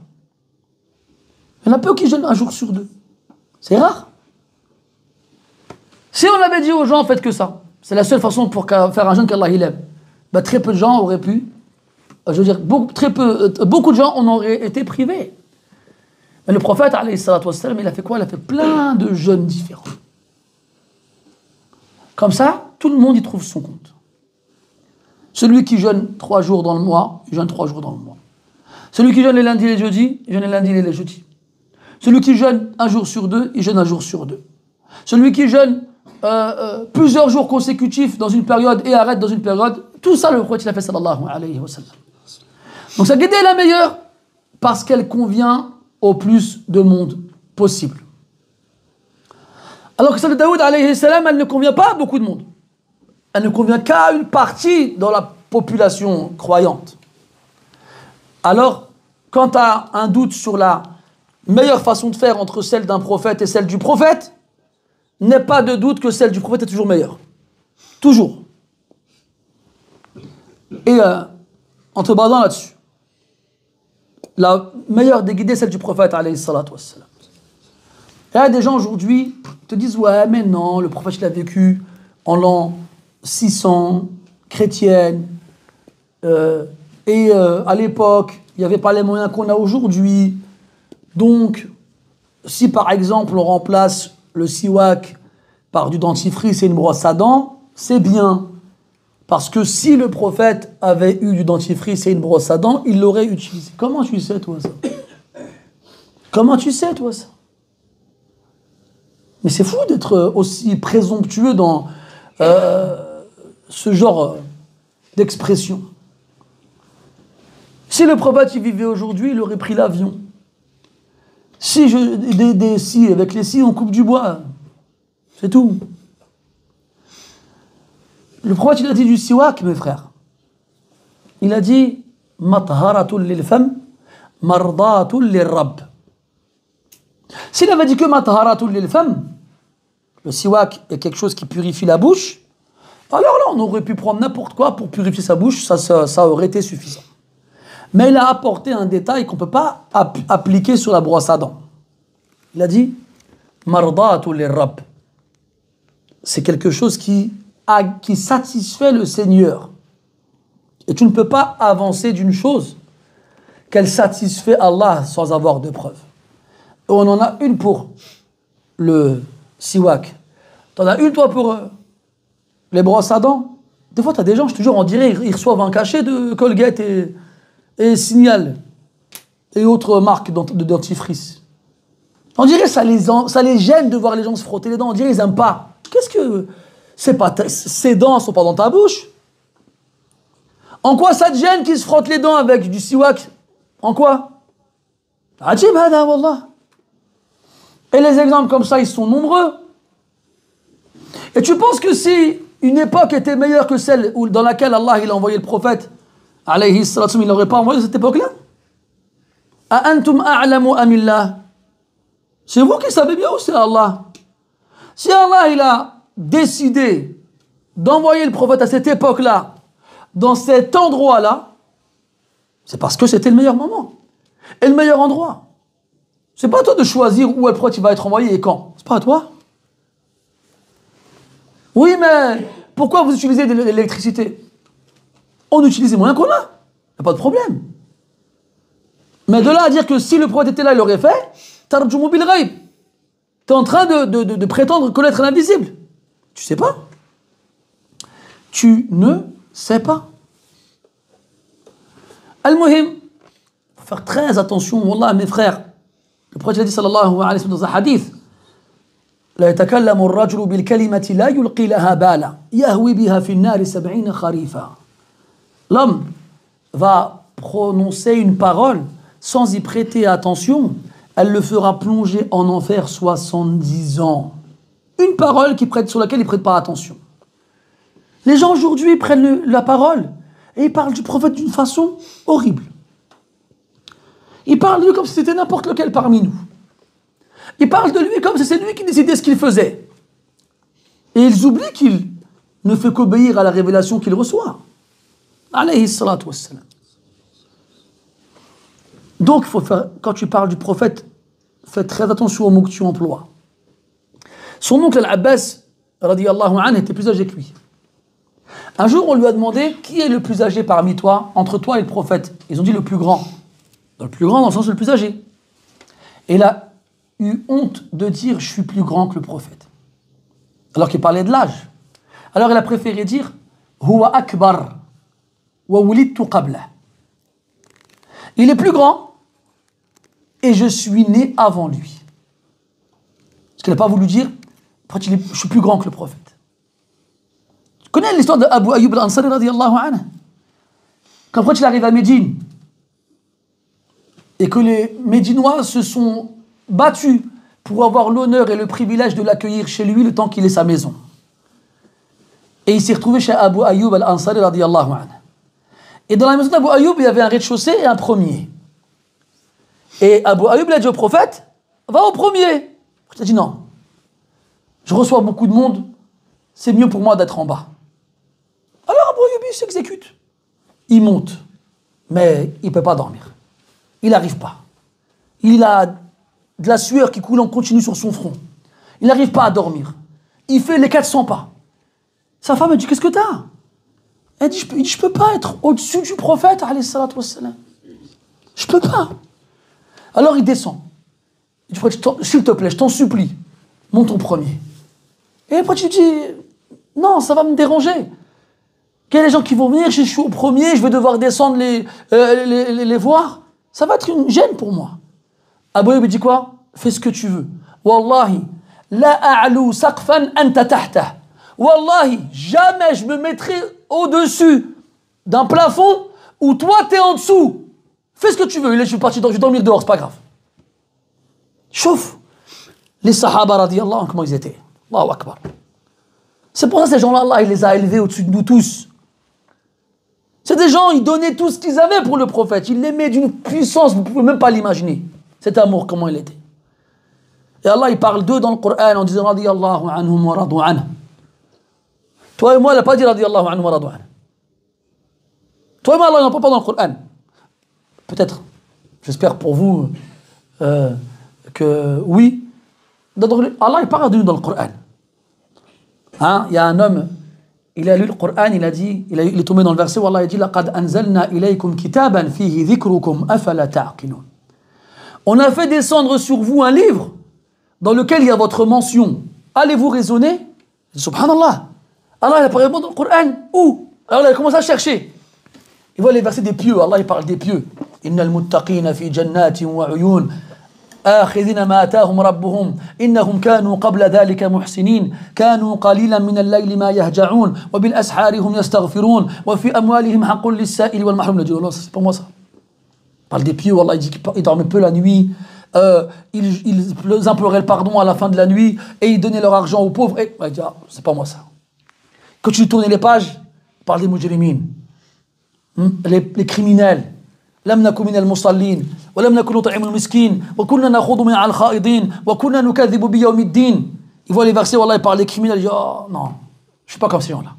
Il y en a peu qui jeûnent un jour sur deux. C'est rare. Si on avait dit aux gens, faites que ça, c'est la seule façon pour faire un jeûne qu'Allah il aime, bah, très peu de gens auraient pu, je veux dire, beaucoup, très peu, beaucoup de gens en auraient été privés. Mais le prophète, alayhi salatu wassalam, il a fait quoi? Il a fait plein de jeûnes différents. Comme ça, tout le monde y trouve son compte. Celui qui jeûne trois jours dans le mois, il jeûne trois jours dans le mois. Celui qui jeûne les lundis et les jeudis, il jeûne les lundis et les jeudis. Celui qui jeûne un jour sur deux, il jeûne un jour sur deux. Celui qui jeûne euh, euh, plusieurs jours consécutifs dans une période et arrête dans une période, tout ça le prophète il a fait sallallahu alayhi wa sallam. Donc sa guidée est la meilleure parce qu'elle convient au plus de monde possible. Alors que celle de Daoud alayhi salam, elle ne convient pas à beaucoup de monde. Elle ne convient qu'à une partie dans la population croyante. Alors, quand tu as un doute sur la meilleure façon de faire entre celle d'un prophète et celle du prophète, n'aie pas de doute que celle du prophète est toujours meilleure. Toujours. Et euh, en te basant là-dessus, la meilleure des guidées, celle du prophète, alayhi salatu wassalam. Il y a des gens aujourd'hui qui te disent, ouais, mais non, le prophète, il a vécu en l'an six cents, chrétienne, euh, et euh, à l'époque, il n'y avait pas les moyens qu'on a aujourd'hui. Donc, si par exemple, on remplace le siwak par du dentifrice et une brosse à dents, c'est bien. Parce que si le prophète avait eu du dentifrice et une brosse à dents, il l'aurait utilisé. Comment tu sais, toi, ça? Comment tu sais, toi, ça? Mais c'est fou d'être aussi présomptueux dans euh, ce genre d'expression. Si le prophète y vivait aujourd'hui, il aurait pris l'avion. Si, je, des, des scies, avec les scies, on coupe du bois. C'est tout. Le prophète, il a dit du siwak, mes frères. Il a dit « Matharatul lil fam, mardatul lil rabb ». S'il avait dit que « Matharatul lil fam », le siwak est quelque chose qui purifie la bouche, alors là, on aurait pu prendre n'importe quoi pour purifier sa bouche, ça, ça, ça aurait été suffisant. Mais il a apporté un détail qu'on ne peut pas ap appliquer sur la brosse à dents. Il a dit « Mardatul lil rabb ». C'est quelque chose qui... qui satisfait le Seigneur. Et tu ne peux pas avancer d'une chose qu'elle satisfait Allah sans avoir de preuve. Et on en a une pour le siwak. Tu en as une, toi, pour euh, les brosses à dents. Des fois, tu as des gens, je te jure, on dirait, ils reçoivent un cachet de Colgate et, et Signal et autres marques de dentifrice. On dirait ça les, ça les gêne de voir les gens se frotter les dents. On dirait qu'ils n'aiment pas. Qu'est-ce que... C'est pas ces dents ne sont pas dans ta bouche. En quoi ça te gêne qu'ils se frottent les dents avec du siwak? En quoi? Ajib hada wallah. Et les exemples comme ça, ils sont nombreux. Et tu penses que si une époque était meilleure que celle où, dans laquelle Allah il a envoyé le prophète, alayhi salatu, il n'aurait pas envoyé cette époque-là? A antum a'lamu amillah. C'est vous qui savez bien ou c'est Allah? Si Allah il a décidé d'envoyer le prophète à cette époque-là, dans cet endroit-là, c'est parce que c'était le meilleur moment et le meilleur endroit. C'est pas à toi de choisir où le prophète il va être envoyé et quand. C'est pas à toi. Oui, mais pourquoi vous utilisez de l'électricité? On utilise les moyens qu'on a. Il n'y a pas de problème. Mais de là à dire que si le prophète était là, il l'aurait fait, tarjumu bil ghaib. Tu es en train de, de, de, de prétendre connaître l'invisible. Tu sais pas. Tu ne sais pas. Al-Muhim, faut faire très attention, wallah, mes frères. Le prophète a dit sallallahu alayhi wa sallam dans un hadith, لا يتكلم الرجل بالكلمة لا يلقي لها بالا يهوي بها في النار سبعين خريفا. L'homme va prononcer une parole sans y prêter attention, elle le fera plonger en enfer soixante-dix ans. Une parole qui prête, sur laquelle ils ne prêtent pas attention. Les gens aujourd'hui prennent le, la parole et ils parlent du prophète d'une façon horrible. Ils parlent de lui comme si c'était n'importe lequel parmi nous. Ils parlent de lui comme si c'est lui qui décidait ce qu'il faisait. Et ils oublient qu'il ne fait qu'obéir à la révélation qu'il reçoit. Alayhi salatu wassalam. Donc, faut faire, quand tu parles du prophète, fais très attention aux mots que tu emploies. Son oncle Al-Abbas, radiyallahu anhu, était plus âgé que lui. Un jour, on lui a demandé qui est le plus âgé parmi toi, entre toi et le prophète. Ils ont dit le plus grand. Dans le plus grand, dans le sens le plus âgé. Et il a eu honte de dire je suis plus grand que le prophète. Alors qu'il parlait de l'âge. Alors il a préféré dire huwa akbar wa wulidtu qabla. Il est plus grand et je suis né avant lui. Parce qu'il n'a pas voulu dire je suis plus grand que le prophète. Tu connais l'histoire d'Abu Ayyub al-Ansari radiyallahu anhu? Quand il arrive à Médine et que les Médinois se sont battus pour avoir l'honneur et le privilège de l'accueillir chez lui le temps qu'il ait sa maison. Et il s'est retrouvé chez Abu Ayyub al-Ansari radiyallahu anhu. Et dans la maison d'Abu Ayyub, il y avait un rez-de-chaussée et un premier. Et Abu Ayyub a dit au prophète, va au premier. Je t'ai dit non. Je reçois beaucoup de monde, c'est mieux pour moi d'être en bas. Alors Abu Ayyub il s'exécute. Il monte, mais il ne peut pas dormir. Il n'arrive pas. Il a de la sueur qui coule en continu sur son front. Il n'arrive pas à dormir. Il fait les quatre cents pas. Sa femme, elle dit, qu'est-ce que t'as? Elle dit, je ne peux pas être au-dessus du prophète, alayhi salatu wassalam. Je ne peux pas. Alors il descend. Il dit, s'il te plaît, je t'en supplie, monte en premier. Et après tu dis, non, ça va me déranger. Qu'il y a des gens qui vont venir, je suis au premier, je vais devoir descendre les, euh, les, les, les voir. Ça va être une gêne pour moi. Abu Ayyub dit quoi? Fais ce que tu veux. Wallahi, la a'lu saqfan anta tahta. Wallahi, jamais je me mettrai au-dessus d'un plafond où toi t'es en dessous. Fais ce que tu veux. Je suis parti, je vais dormir dehors, c'est pas grave. Chauffe. Les Sahaba radiyallahu anhum, comment ils étaient. Allahu Akbar. C'est pour ça que ces gens-là, Allah, il les a élevés au-dessus de nous tous. C'est des gens, ils donnaient tout ce qu'ils avaient pour le prophète. Ils l'aimaient d'une puissance, vous ne pouvez même pas l'imaginer. Cet amour, comment il était. Et Allah, il parle d'eux dans le Coran en disant radiyallahu anhum wa radu anhu. Toi et moi, il n'a pas dit radiyallahu anhum wa radu anhu. Toi et moi, Allah, il n'en parle pas dans le Coran. Peut-être, j'espère pour vous euh, que oui. Allah, il parle de nous dans le Coran. Hein? Il y a un homme, il a lu le Coran, il a dit, il, a, il est tombé dans le verset où Allah a dit laqad anzalna ilaykum kitaban fihi dhikrukum afala ta'qilun. On a fait descendre sur vous un livre dans lequel il y a votre mention. Allez-vous raisonner? Subhanallah. Allah, il a pas répondu dans le Coran. Où? Alors il a commencé à chercher. Il voit les versets des pieux. Allah, il parle des pieux. Innal muttaqina fi jannatin wa uyun. آخذين ما آتاهم ربهم إنهم كانوا قبل ذلك محسنين كانوا قليلا من الليل ما يهجعون وبالأسحار هم يستغفرون وفي أموالهم حق للسائل والمحروم. C'est pas moi ça. Il parle des pieux. Allah, il dit qu'ils dormaient peu la nuit. Euh, ils, ils imploraient le pardon à la fin de la nuit et ils donnaient leur argent aux pauvres. Et il dit ah, c'est pas moi ça. Quand tu tournais les pages, il parle des mujrimines, les, les criminels. لم نكن من المصلين ولم نكن نطعم المسكين وكنا نخوض مع الخائضين وكنا نكذب بيوم الدين. Il voit les versets où Allah il parle des criminels, il dit oh non, je suis pas comme ces gens-là.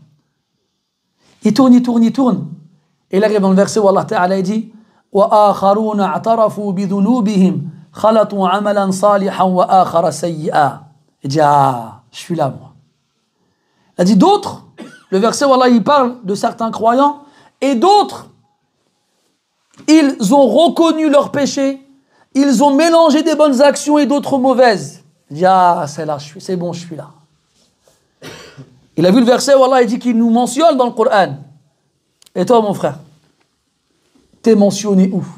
Il tourne, il tourne, il tourne. Et il arrive dans le verset où Allah Ta'ala il dit وآخرون اعترفوا بذنوبهم خلطوا عملا صالحا وآخر سيئا. Il dit ah, je suis là moi. Il a dit d'autres, le verset où Allah il parle de certains croyants et d'autres ils ont reconnu leurs péchés, ils ont mélangé des bonnes actions et d'autres mauvaises. Il dit, ah, c'est là, c'est bon, je suis là. Il a vu le verset où Allah il dit qu'il nous mentionne dans le Coran. Et toi, mon frère, t'es mentionné où?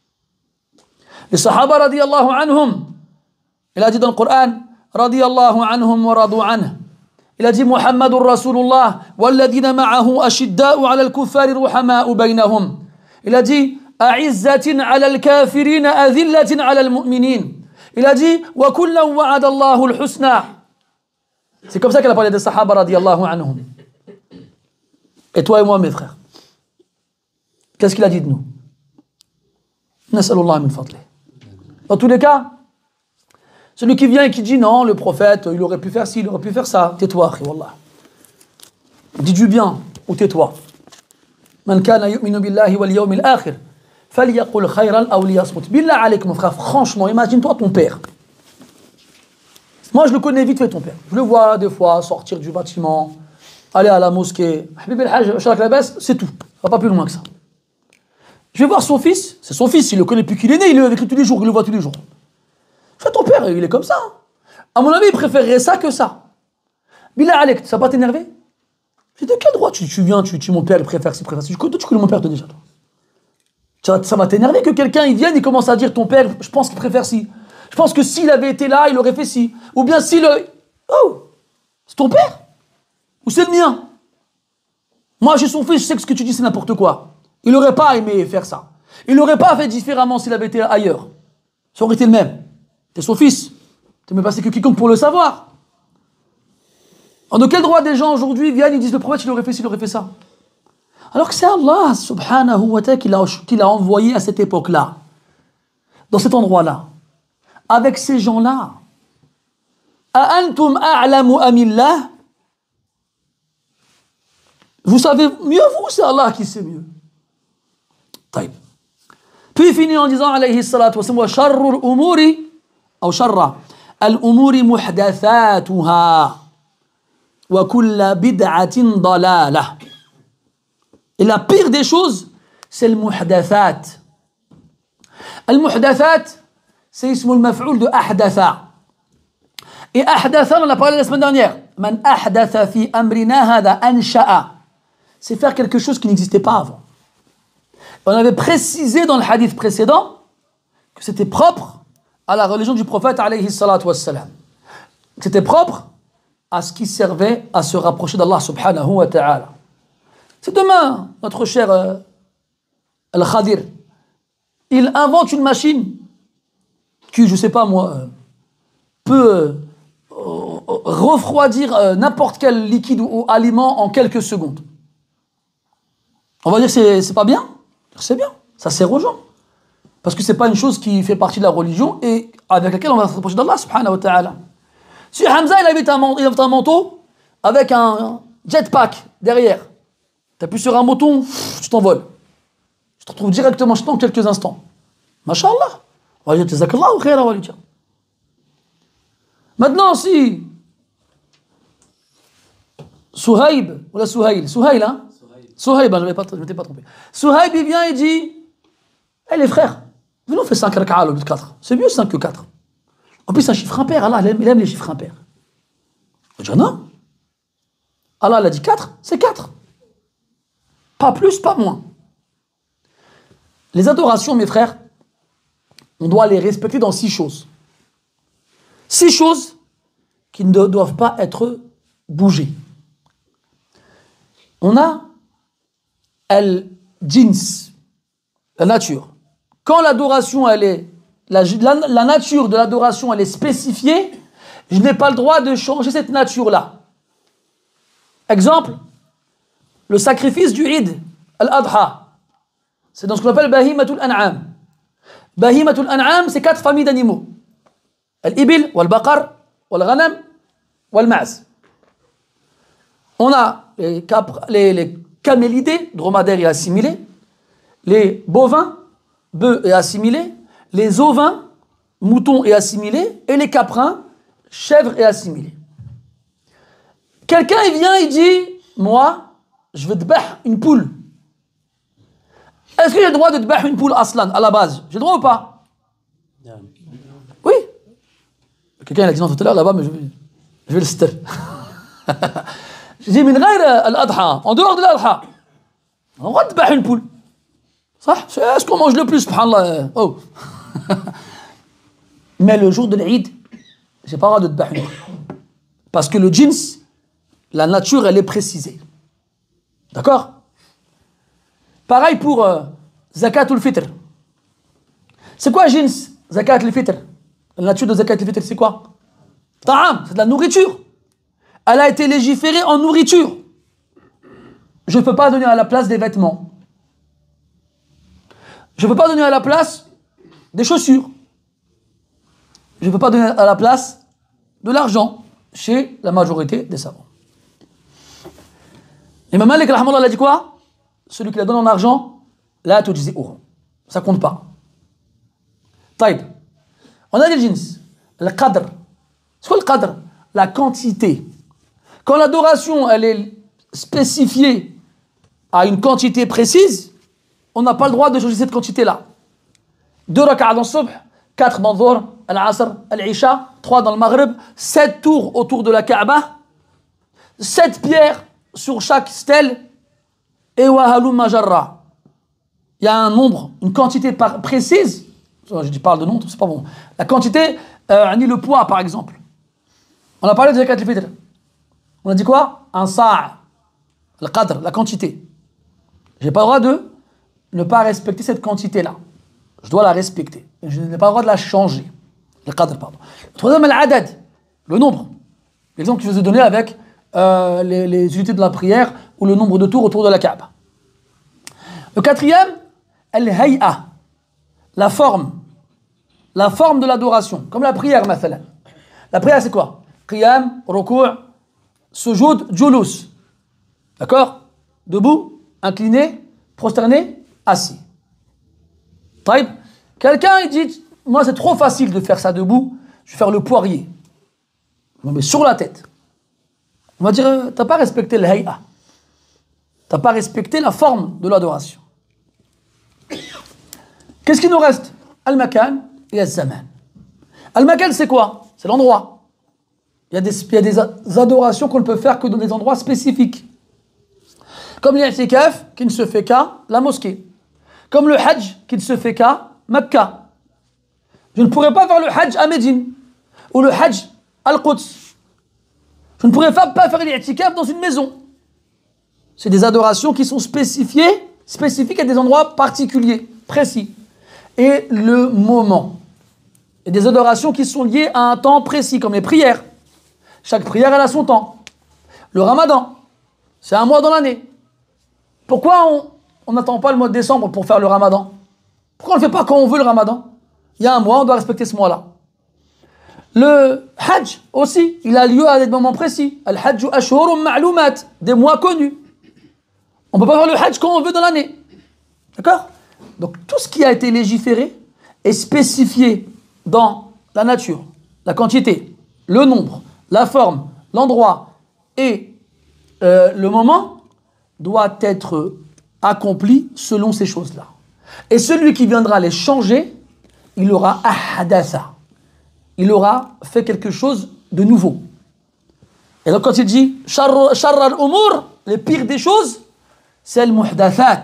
Les Sahaba, radiyallahu anhum, il a dit dans le Coran, radiyallahu anhum wa radu anhu. Il a dit, Muhammadur Rasulullah, walladhina ma'ahu ashidda'u ala al-kuffari ruhama'u baynahum. Il a dit, أعزة على الكافرين أذلة على المؤمنين. Il a dit وكلا وعد الله الحسنى. C'est comme ça qu'elle a parlé des Sahaba radiyallahu anhum. Et toi et moi mes frères, qu'est-ce qu'il a dit de nous? Nas'alullah min fadlih. Dans tous les cas, celui qui vient et qui dit non, le prophète, il aurait pu faire ci, il aurait pu faire ça, tais-toi, akhi, wallah. Dis du bien ou tais-toi. Man kana yu'minu billahi wal yawmil akhir. فَلْيَقُلْ خَيْرًا أَوْ لِيَصْمُتْ. Billah alayk mon frère, franchement, imagine-toi ton père. Moi, je le connais vite fait, ton père. Je le vois des fois sortir du bâtiment, aller à la mosquée. C'est tout. Ça va pas plus loin que ça. Je vais voir son fils. C'est son fils, il le connaît depuis qu'il est né, il est avec lui tous les jours, il le voit tous les jours. Je fais, ton père, il est comme ça. À mon avis, il préférerait ça que ça. Billah Alek, ça va pas t'énerver? Je dis, de quel droit tu, tu viens, tu dis mon père, il préfère ci, préfère ci. Tu connais mon père, toi, déjà, toi. Ça, ça va t'énerver que quelqu'un, il vienne et commence à dire, ton père, je pense qu'il préfère ci. Je pense que s'il avait été là, il aurait fait ci. Ou bien s'il... Oh, c'est ton père? Ou c'est le mien? Moi, j'ai son fils, je sais que ce que tu dis, c'est n'importe quoi. Il n'aurait pas aimé faire ça. Il n'aurait pas fait différemment s'il avait été ailleurs. Ça aurait été le même. T'es son fils. T'es même passé que quiconque pour le savoir. En de quel droit des gens aujourd'hui viennent, ils disent le prophète, il aurait fait ci, il aurait fait ça. Alors que c'est Allah, subhanahu wa ta'ala, qui l'a, qui l'a envoyé à cette époque-là. Dans cet endroit-là. Avec ces gens-là. A antum a'lamu amillah? Vous savez mieux, vous, c'est Allah qui sait mieux. طيب. Puis il finit en disant, alayhi salatu wa sallam, wa sharrul umuri, ou sharra, al-umuri muhdathatuha, wa kulla bid'atin dalalah. Et la pire des choses, c'est le muhdathat. Le muhdathat, c'est ismul maf'oul de ahdatha. Et ahdatha, on en a parlé la semaine dernière. Man ahdatha fi amrina hada ansha'a. C'est faire quelque chose qui n'existait pas avant. On avait précisé dans le hadith précédent que c'était propre à la religion du prophète alayhi salatu wassalam. C'était propre à ce qui servait à se rapprocher d'Allah subhanahu wa ta'ala. C'est demain, notre cher euh, Al-Khadir, il invente une machine qui, je sais pas moi, euh, peut euh, euh, refroidir euh, n'importe quel liquide ou, ou aliment en quelques secondes. On va dire que c'est, c'est pas bien? C'est bien, ça sert aux gens. Parce que c'est pas une chose qui fait partie de la religion et avec laquelle on va se rapprocher d'Allah subhanahu wa ta'ala. Si Hamza il avait un, il avait un manteau avec un jetpack derrière, t'appuies sur un bouton, tu t'envoles. Tu te retrouves directement chez toi en quelques instants. Masha'Allah. On va dire, jazakallahu khayran, on va lui dire. Maintenant, si Souhaïb, ou la Souhaïl, Souhaïl, hein? Souhaïb, je ne m'étais pas trompé. Souhaïb, il vient et dit, hé hey, les frères, venez on fait cinq raka'a au lieu de quatre. C'est mieux cinq que quatre. En plus, c'est un chiffre impair. Allah, il aime, il aime les chiffres impairs. Je dis non. Allah, il a dit quatre, c'est quatre. Pas plus, pas moins. Les adorations, mes frères, on doit les respecter dans six choses. Six choses qui ne doivent pas être bougées. On a al-jins, la nature. Quand l'adoration, elle est, la, la, la nature de l'adoration, elle est spécifiée, je n'ai pas le droit de changer cette nature-là. Exemple, le sacrifice du Eid, al-Adha. C'est dans ce qu'on appelle Bahimatul An'am. Bahimatul An'am, c'est quatre familles d'animaux. Al-Ibil, wal-Baqar, wal-Ghanam, wal-Ma'z. On a les, capres, les, les camélidés, dromadaires et assimilés, les bovins, bœufs et assimilés, les ovins, moutons et assimilés, et les caprins, chèvres et assimilés. Quelqu'un il vient, il dit, moi, je veux dbah une poule. Est-ce que j'ai le droit de dbah une poule aslan, à la base? J'ai le droit ou pas? Oui. Quelqu'un il a dit non tout à l'heure là-bas, mais je vais, je vais le citer. J'ai dit, min ghayr al-adha, en dehors de l'adha, on va dbah une poule. Ça, c'est ce qu'on mange le plus, subhanallah. Oh. Mais le jour de l'Eid, j'ai pas le droit de dbah une poule. Parce que le jins, la nature, elle est précisée. D'accord? Pareil pour euh, Zakatul Fitr. C'est quoi jins, Zakatul Fitr? La nature de Zakatul Fitr, c'est quoi? Ta'am, c'est de la nourriture. Elle a été légiférée en nourriture. Je ne peux pas donner à la place des vêtements. Je ne peux pas donner à la place des chaussures. Je ne peux pas donner à la place de l'argent chez la majorité des savants. Imam Malik rahmallah a dit quoi? Celui qui la donne en argent, la tujzi'uhu. Ça compte pas. Taïb. On a des jins. Le qadr. C'est quoi le qadr? La quantité. Quand l'adoration, elle est spécifiée à une quantité précise, on n'a pas le droit de changer cette quantité-là. Deux rak'ah dans le subh, quatre dans le dhuhr, al-asr, al-isha, trois dans le maghrib, sept tours autour de la Kaaba, sept pierres sur chaque stèle, et wahalum majarra. Il y a un nombre, une quantité précise, je parle de nombre, c'est pas bon. La quantité, euh, ni le poids par exemple. On a parlé de zakat al-fitr. On a dit quoi? Un sa', le qadr, la quantité. J'ai pas le droit de ne pas respecter cette quantité-là. Je dois la respecter. Je n'ai pas le droit de la changer. Le qadr, pardon. Le troisième, al-adad, le nombre. L'exemple que je vous ai donné avec euh, les, les unités de la prière ou le nombre de tours autour de la Kaaba. Le quatrième, al-hay'a, la forme. La forme de l'adoration. Comme la prière, mathalan. La prière, c'est quoi? Qiyam, ruku', sujoud, julus. D'accord? Debout, incliné, prosterné, assis. Taïb. Quelqu'un, il dit, moi, c'est trop facile de faire ça debout, je vais faire le poirier. Je me mets sur la tête. On va dire, t'as pas respecté le hay'a. T'as pas respecté la forme de l'adoration. Qu'est-ce qui nous reste? Al-makan et al-zaman. Al-makan, c'est quoi? C'est l'endroit. Il y a des, il y a des adorations qu'on ne peut faire que dans des endroits spécifiques. Comme l'i'tikaf, qui ne se fait qu'à la mosquée. Comme le hajj, qui ne se fait qu'à Mecca. Je ne pourrais pas faire le hajj à Médine. Ou le hajj à Al-Quds. Je ne pourrais pas faire l'i'tikaf dans une maison. C'est des adorations qui sont spécifiées, spécifiques à des endroits particuliers, précis. Et le moment. Et des adorations qui sont liées à un temps précis, comme les prières. Chaque prière, elle a son temps. Le ramadan, c'est un mois dans l'année. Pourquoi on n'attend pas le mois de décembre pour faire le ramadan? Pourquoi on ne le fait pas quand on veut le ramadan? Il y a un mois, on doit respecter ce mois-là. Le hajj aussi, il a lieu à des moments précis. Al-hajju ashhurun ma'lumat, des mois connus. On ne peut pas faire le hajj quand on veut dans l'année. D'accord? Donc tout ce qui a été légiféré est spécifié dans la nature, la quantité, le nombre, la forme, l'endroit et euh, le moment doit être accompli selon ces choses-là. Et celui qui viendra les changer, il aura ahadatha. Il aura fait quelque chose de nouveau. Et donc quand il dit sharr al-umur, les pires des choses, c'est le muhdathat.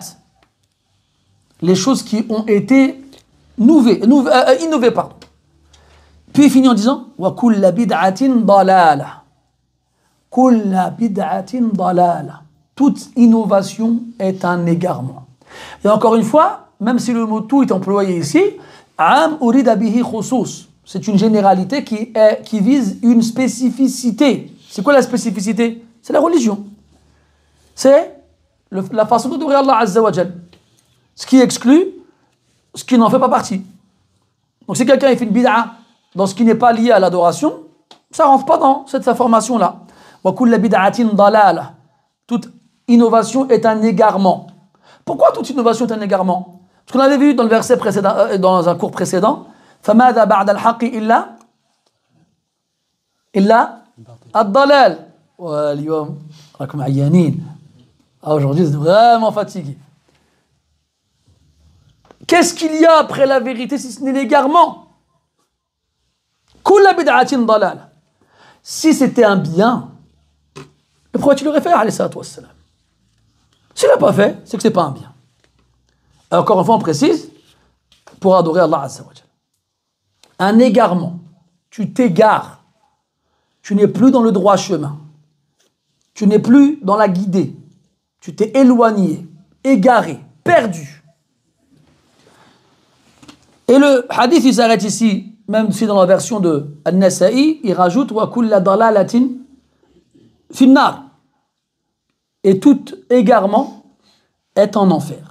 Les choses qui ont été nouvées, nouve, euh, innovées, pardon. Puis il finit en disant wa kulla bid'atin dalala. Kulla bid'atin dalala. Toute innovation est un égarement. Et encore une fois, même si le mot tout est employé ici, am urida bihi khusus. C'est une généralité qui, est, qui vise une spécificité. C'est quoi la spécificité? C'est la religion. C'est le, la façon d'adorer Allah Azza wa Jal. Ce qui exclut ce qui n'en fait pas partie. Donc si quelqu'un fait une bid'a dans ce qui n'est pas lié à l'adoration, ça ne rentre pas dans cette information-là. Wa kulla bid'atin dalala. Toute innovation est un égarement. Pourquoi toute innovation est un égarement? Parce qu'on avait vu dans le verset précédent, euh, dans un cours précédent, فَمَاذَا بَعْدَ الْحَقِّ إِلَّا إِلَّا الضَّلَالِ. واليوم راكم عيانين. Aujourd'hui, vous êtes vraiment fatigués. Qu'est-ce qu'il y a après la vérité si ce n'est l'égarement? Kulla bid'atin dalal. Si c'était un bien, pourquoi tu l'aurais fait, alayhi salatu wassalam? S'il n'a pas fait, c'est que ce n'est pas un bien. Alors, encore une fois, on précise, pour adorer Allah Azza wa Jal. Un égarement. Tu t'égares. Tu n'es plus dans le droit chemin. Tu n'es plus dans la guidée. Tu t'es éloigné, égaré, perdu. Et le hadith, il s'arrête ici, même si dans la version de An-Nasa'i, il rajoute wa kulla dalalatin finnar. Et tout égarement est en enfer.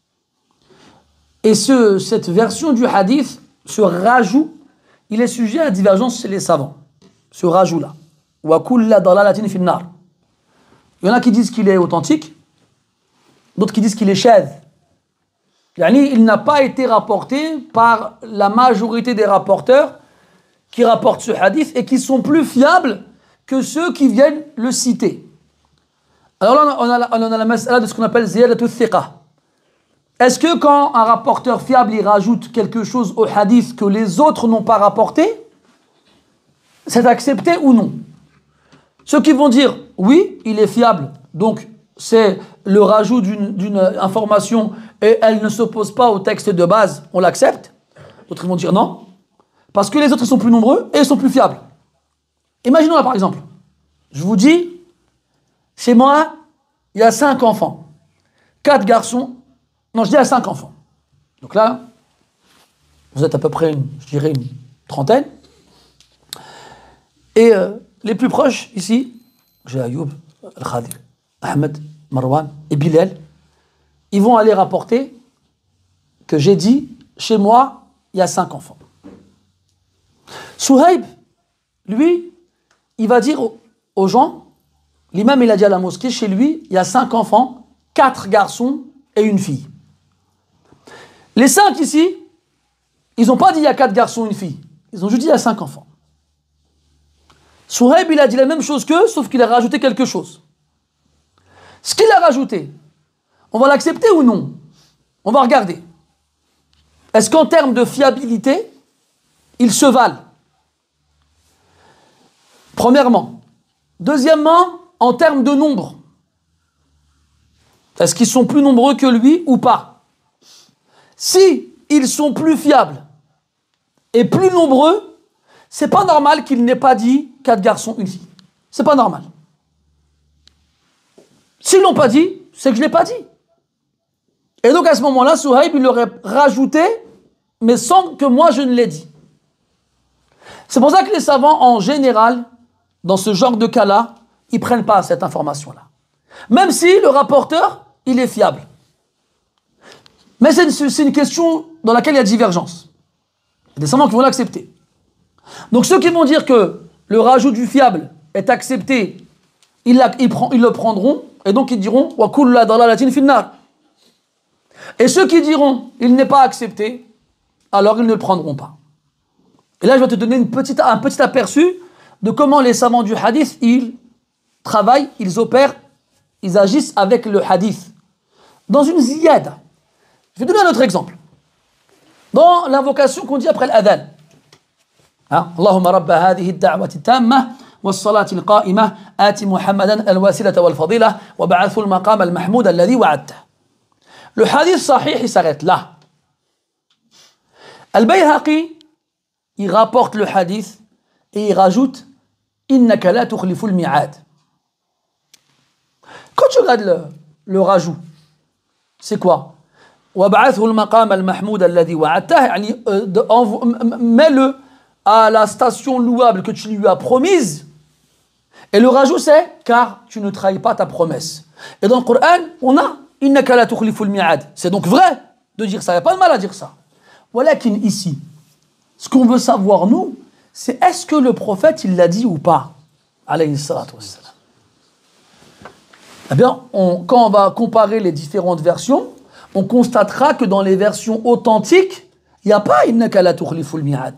Et ce, cette version du hadith, ce rajout, il est sujet à divergence chez les savants. Ce rajout-là. Wa kulla dalalatin finnar. Il y en a qui disent qu'il est authentique, d'autres qui disent qu'il est shadh. Yani, il n'a pas été rapporté par la majorité des rapporteurs qui rapportent ce hadith et qui sont plus fiables que ceux qui viennent le citer. Alors là, on a, on a la mas'ala de ce qu'on appelle ziyadatu thiqa. Est-ce que quand un rapporteur fiable il rajoute quelque chose au hadith que les autres n'ont pas rapporté, c'est accepté ou non? Ceux qui vont dire oui, il est fiable, donc c'est le rajout d'une, d'une information et elle ne s'oppose pas au texte de base, on l'accepte. D'autres vont dire non, parce que les autres sont plus nombreux et ils sont plus fiables. Imaginons là par exemple, je vous dis, chez moi, il y a cinq enfants, quatre garçons, non je dis à cinq enfants. Donc là, vous êtes à peu près, une, je dirais, une trentaine. Et euh, les plus proches ici, j'ai Ayoub, Al-Khadir, Ahmed, Marwan et Bilal, ils vont aller rapporter que j'ai dit, chez moi, il y a cinq enfants. Souhaib, lui, il va dire aux, aux gens, l'imam il a dit à la mosquée, chez lui, il y a cinq enfants, quatre garçons et une fille. Les cinq ici, ils n'ont pas dit il y a quatre garçons et une fille, ils ont juste dit il y a cinq enfants. Souhaib, il a dit la même chose qu'eux, sauf qu'il a rajouté quelque chose. Ce qu'il a rajouté, on va l'accepter ou non? On va regarder. Est-ce qu'en termes de fiabilité, ils se valent? Premièrement. Deuxièmement, en termes de nombre. Est-ce qu'ils sont plus nombreux que lui ou pas? Si ils sont plus fiables et plus nombreux, c'est pas normal qu'il n'ait pas dit quatre garçons, une fille. C'est pas normal. S'ils l'ont pas dit, c'est que je l'ai pas dit. Et donc à ce moment-là, Souhaib, il l'aurait rajouté, mais sans que moi je ne l'ai dit. C'est pour ça que les savants, en général, dans ce genre de cas-là, ils prennent pas cette information-là. Même si le rapporteur, il est fiable. Mais c'est une, c'est une question dans laquelle il y a divergence. Il y a des savants qui vont l'accepter. Donc ceux qui vont dire que le rajout du fiable est accepté, ils, la, ils, prend, ils le prendront, et donc ils diront « Wa kulla dalalatin finnar ». Et ceux qui diront « il n'est pas accepté », alors ils ne le prendront pas. Et là je vais te donner une petite, un petit aperçu de comment les savants du hadith, ils travaillent, ils opèrent, ils agissent avec le hadith. Dans une ziyada. Je vais donner un autre exemple. Dans l'invocation qu'on dit après l'adhan. اللهم رب هذه الدعوة التامة والصلاة القائمة آت محمدا الواسلة والفضيلة وبعثه المقام المحمود الذي وعدته. Le hadith sahih il s'arrête là. Al-Bayhaqi il rapporte le hadith et il rajoute innaka la tukhlifu al-mi'ad. Quand tu regardes le, le rajout, c'est quoi? وبعثه المقام المحمود الذي وعدته يعني mets-le à la station louable que tu lui as promise. Et le rajout c'est car tu ne trahis pas ta promesse. Et dans le Coran, on a innaka la tukhlifu al-mi'ad. C'est donc vrai de dire ça, il n'y a pas de mal à dire ça. Walakin ici, ce qu'on veut savoir nous, c'est est-ce que le prophète il l'a dit ou pas? Alayhi salatu wassalam. Eh bien, on, quand on va comparer les différentes versions, on constatera que dans les versions authentiques, il n'y a pas innaka la tukhlifu al-mi'ad.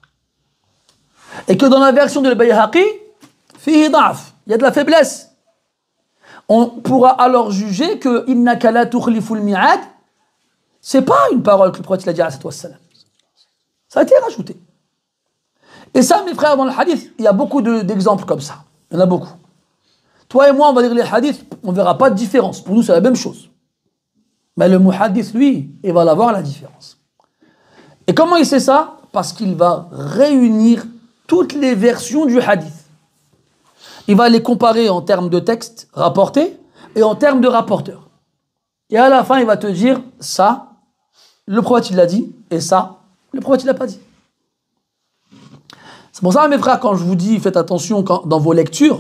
Et que dans la version de Al-Bayhaqi, fihi da'af, il y a de la faiblesse. On pourra alors juger que innaka la tukhlifu al-mi'ad, c'est pas une parole que le prophète a dit alayhi wassalam. Ça a été rajouté. Et ça, mes frères, dans le hadith, il y a beaucoup de, d'exemples comme ça. Il y en a beaucoup. Toi et moi, on va lire les hadiths, on ne verra pas de différence. Pour nous, c'est la même chose. Mais le muhaddith, lui, il va la voir la différence. Et comment il sait ça? Parce qu'il va réunir toutes les versions du hadith. Il va les comparer en termes de texte rapporté et en termes de rapporteur. Et à la fin, il va te dire, ça, le prophète il l'a dit, et ça, le prophète il l'a pas dit. C'est pour ça, mes frères, quand je vous dis, faites attention quand, dans vos lectures,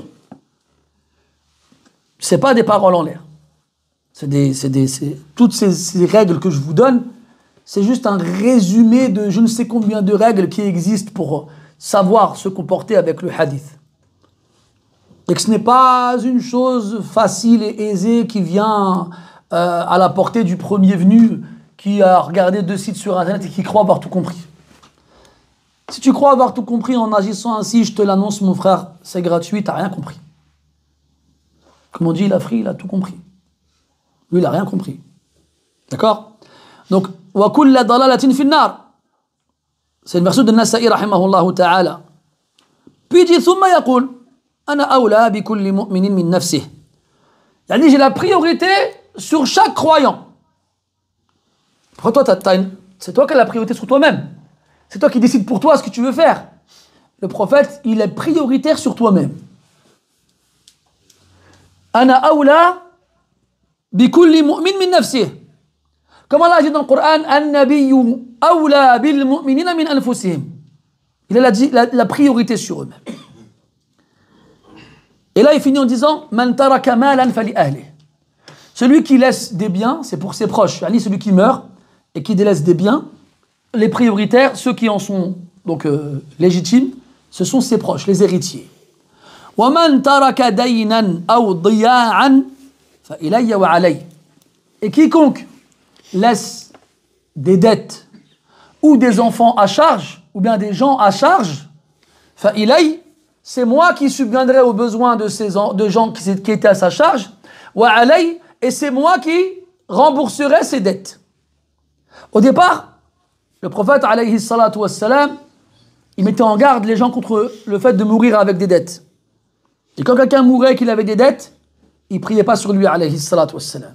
c'est pas des paroles en l'air. C'est des, c'est des, c'est, toutes ces, ces règles que je vous donne, c'est juste un résumé de je ne sais combien de règles qui existent pour savoir se comporter avec le hadith. Et que ce n'est pas une chose facile et aisée qui vient euh, à la portée du premier venu qui a regardé deux sites sur internet et qui croit avoir tout compris. Si tu crois avoir tout compris en agissant ainsi, je te l'annonce, mon frère, c'est gratuit, t'as rien compris. Comme on dit, l'Afrique, il a tout compris. Lui, il n'a rien compris. D'accord? Donc, wa kulla dalalatin fi an-nar. C'est une version de Nasa'i, rahimahullah ta'ala. Puis il dit, thumma yaqul, ana awla bi kulli mu'minin min nafsih. Yani, j'ai la priorité sur chaque croyant. Pourquoi toi, t'as, t'as une... c'est toi qui as la priorité sur toi-même. C'est toi qui décides pour toi ce que tu veux faire. Le prophète, il est prioritaire sur toi-même. Ana awla bi kulli mu'min min nafsih. Comme Allah dit dans le Coran, an-nabiyyu awla bil mu'minina min anfusihim. Il a la, la, la priorité sur eux-mêmes. Et là, il finit en disant, man taraka malan fali ahli. Celui qui laisse des biens, c'est pour ses proches. Yani celui qui meurt et qui délaisse des biens, les prioritaires, ceux qui en sont donc euh, légitimes, ce sont ses proches, les héritiers. وَمَنْ تَرَكَ دَيْنًا أَوْ ضِيَاعًا فَإِلَيَّ وَعَلَيْهِ. Et quiconque laisse des dettes ou des enfants à charge, ou bien des gens à charge, فَإِلَيَّ, c'est moi qui subviendrai aux besoins de ces de gens qui, qui étaient à sa charge, وَعَلَيْهِ, et c'est moi qui rembourserai ses dettes. Au départ, le prophète, alayhi salatu wassalam, il mettait en garde les gens contre le fait de mourir avec des dettes. Et quand quelqu'un mourait et qu'il avait des dettes, il ne priait pas sur lui, alayhi salatu wassalam.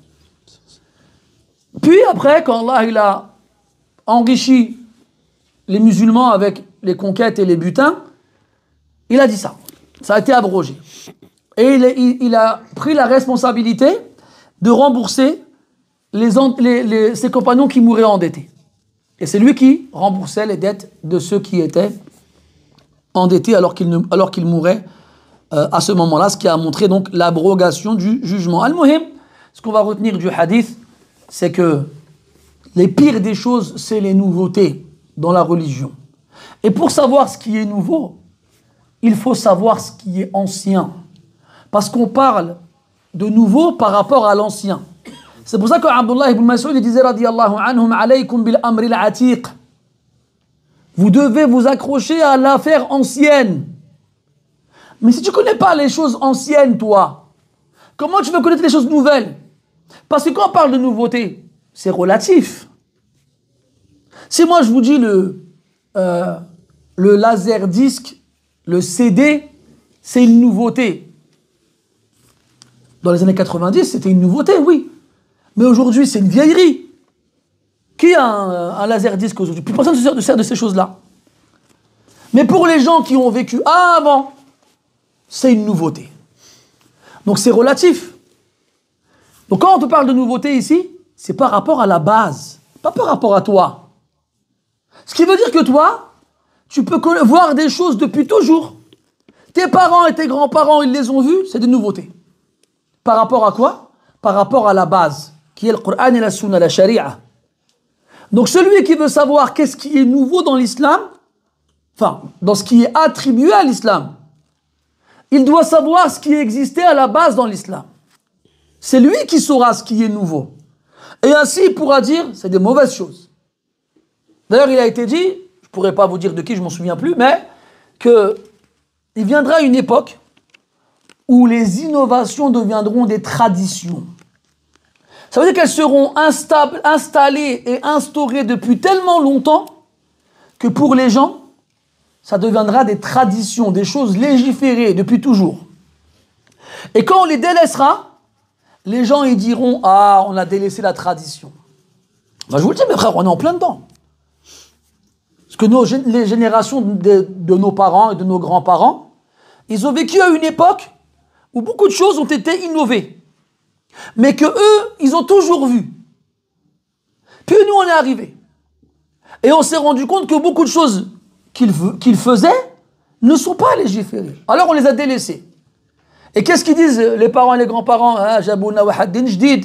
Puis après, quand Allah il a enrichi les musulmans avec les conquêtes et les butins, il a dit ça. Ça a été abrogé. Et il, il, il a pris la responsabilité de rembourser les, les, les, ses compagnons qui mouraient endettés. Et c'est lui qui remboursait les dettes de ceux qui étaient endettés alors qu'ils, ne, alors qu'ils mouraient euh, à ce moment-là, ce qui a montré donc l'abrogation du jugement. Al-Muhim, ce qu'on va retenir du hadith, c'est que les pires des choses, c'est les nouveautés dans la religion. Et pour savoir ce qui est nouveau, il faut savoir ce qui est ancien. Parce qu'on parle de nouveau par rapport à l'ancien. C'est pour ça que Abdullah ibn Mas'ud disait radiyallahu anhum alaykum bil amri al-atiq. Vous devez vous accrocher à l'affaire ancienne. Mais si tu ne connais pas les choses anciennes, toi, comment tu veux connaître les choses nouvelles? Parce que quand on parle de nouveauté, c'est relatif. Si moi je vous dis le, euh, le laser disque, le C D, c'est une nouveauté. Dans les années quatre-vingt-dix, c'était une nouveauté, oui. Mais aujourd'hui, c'est une vieillerie. Qui a un, un laser disque aujourd'hui? Plus personne ne se sert de, sert de ces choses-là. Mais pour les gens qui ont vécu avant, c'est une nouveauté. Donc c'est relatif. Donc quand on te parle de nouveauté ici, c'est par rapport à la base, pas par rapport à toi. Ce qui veut dire que toi, tu peux voir des choses depuis toujours. Tes parents et tes grands-parents, ils les ont vues, c'est des nouveautés. Par rapport à quoi? Par rapport à la base, qui est le Coran et la Sunna, la Sharia. Donc celui qui veut savoir qu'est-ce qui est nouveau dans l'islam, enfin, dans ce qui est attribué à l'islam, il doit savoir ce qui existait à la base dans l'islam. C'est lui qui saura ce qui est nouveau. Et ainsi, il pourra dire, c'est des mauvaises choses. D'ailleurs, il a été dit, je ne pourrais pas vous dire de qui, je ne m'en souviens plus, mais qu'il viendra une époque où les innovations deviendront des traditions. Ça veut dire qu'elles seront instables, installées et instaurées depuis tellement longtemps que pour les gens, ça deviendra des traditions, des choses légiférées depuis toujours. Et quand on les délaissera, les gens ils diront « Ah, on a délaissé la tradition ». Ben, je vous le dis, mes frères, on est en plein dedans. Parce que nos, les générations de, de nos parents et de nos grands-parents, ils ont vécu à une époque où beaucoup de choses ont été innovées. Mais que eux, ils ont toujours vu. Puis nous, on est arrivés. Et on s'est rendu compte que beaucoup de choses qu'ils qu'ils faisaient ne sont pas légiférées. Alors on les a délaissées. Et qu'est-ce qu'ils disent les parents et les grands-parents? Jabouna wa haddin jdid.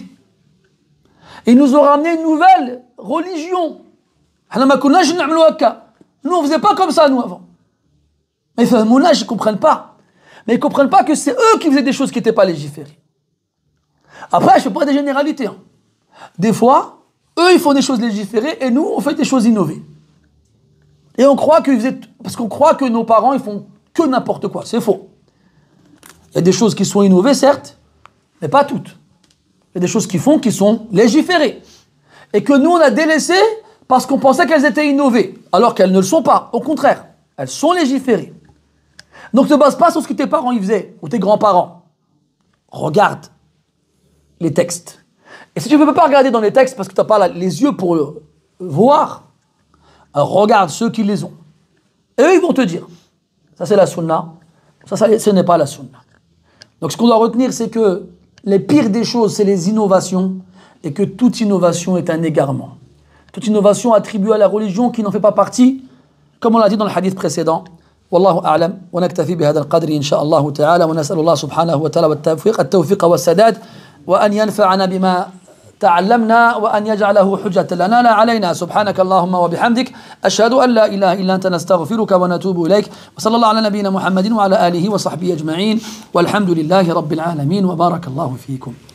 Ils nous ont ramené une nouvelle religion. Nous, on ne faisait pas comme ça, nous, avant. Mais ils ne comprennent pas. Mais ils ne comprennent pas que c'est eux qui faisaient des choses qui n'étaient pas légiférées. Après, je ne fais pas des généralités. Hein. Des fois, eux, ils font des choses légiférées et nous, on fait des choses innovées. Et on croit qu'ils faisaient... Parce qu'on croit que nos parents, ils font que n'importe quoi. C'est faux. Il y a des choses qui sont innovées, certes, mais pas toutes. Il y a des choses qu'ils font qui sont légiférées. Et que nous, on a délaissé parce qu'on pensait qu'elles étaient innovées, alors qu'elles ne le sont pas. Au contraire, elles sont légiférées. Donc ne base pas sur ce que tes parents y faisaient, ou tes grands-parents. Regarde les textes. Et si tu ne peux pas regarder dans les textes parce que tu n'as pas les yeux pour le voir, alors regarde ceux qui les ont. Et eux, ils vont te dire, ça c'est la sunna, ça, ça ce n'est pas la sunna. Donc ce qu'on doit retenir, c'est que les pires des choses, c'est les innovations, et que toute innovation est un égarement. Toute innovation attribuée à la religion qui n'en fait pas partie, comme on l'a dit dans le hadith précédent. Wallahu a'lam, wa naktafi bihadha al-qadri insha'Allah ta'ala, wa nas'alu Allah subhanahu wa ta'ala wa at-tawfiq, at-tawfiq wa as-sadad, wa an yanfa'ana bima تعلمنا وأن يجعله حجة لنا لا علينا سبحانك اللهم وبحمدك أشهد أن لا إله إلا أنت نستغفرك ونتوب إليك وصلى الله على نبينا محمد وعلى آله وصحبه أجمعين والحمد لله رب العالمين وبارك الله فيكم.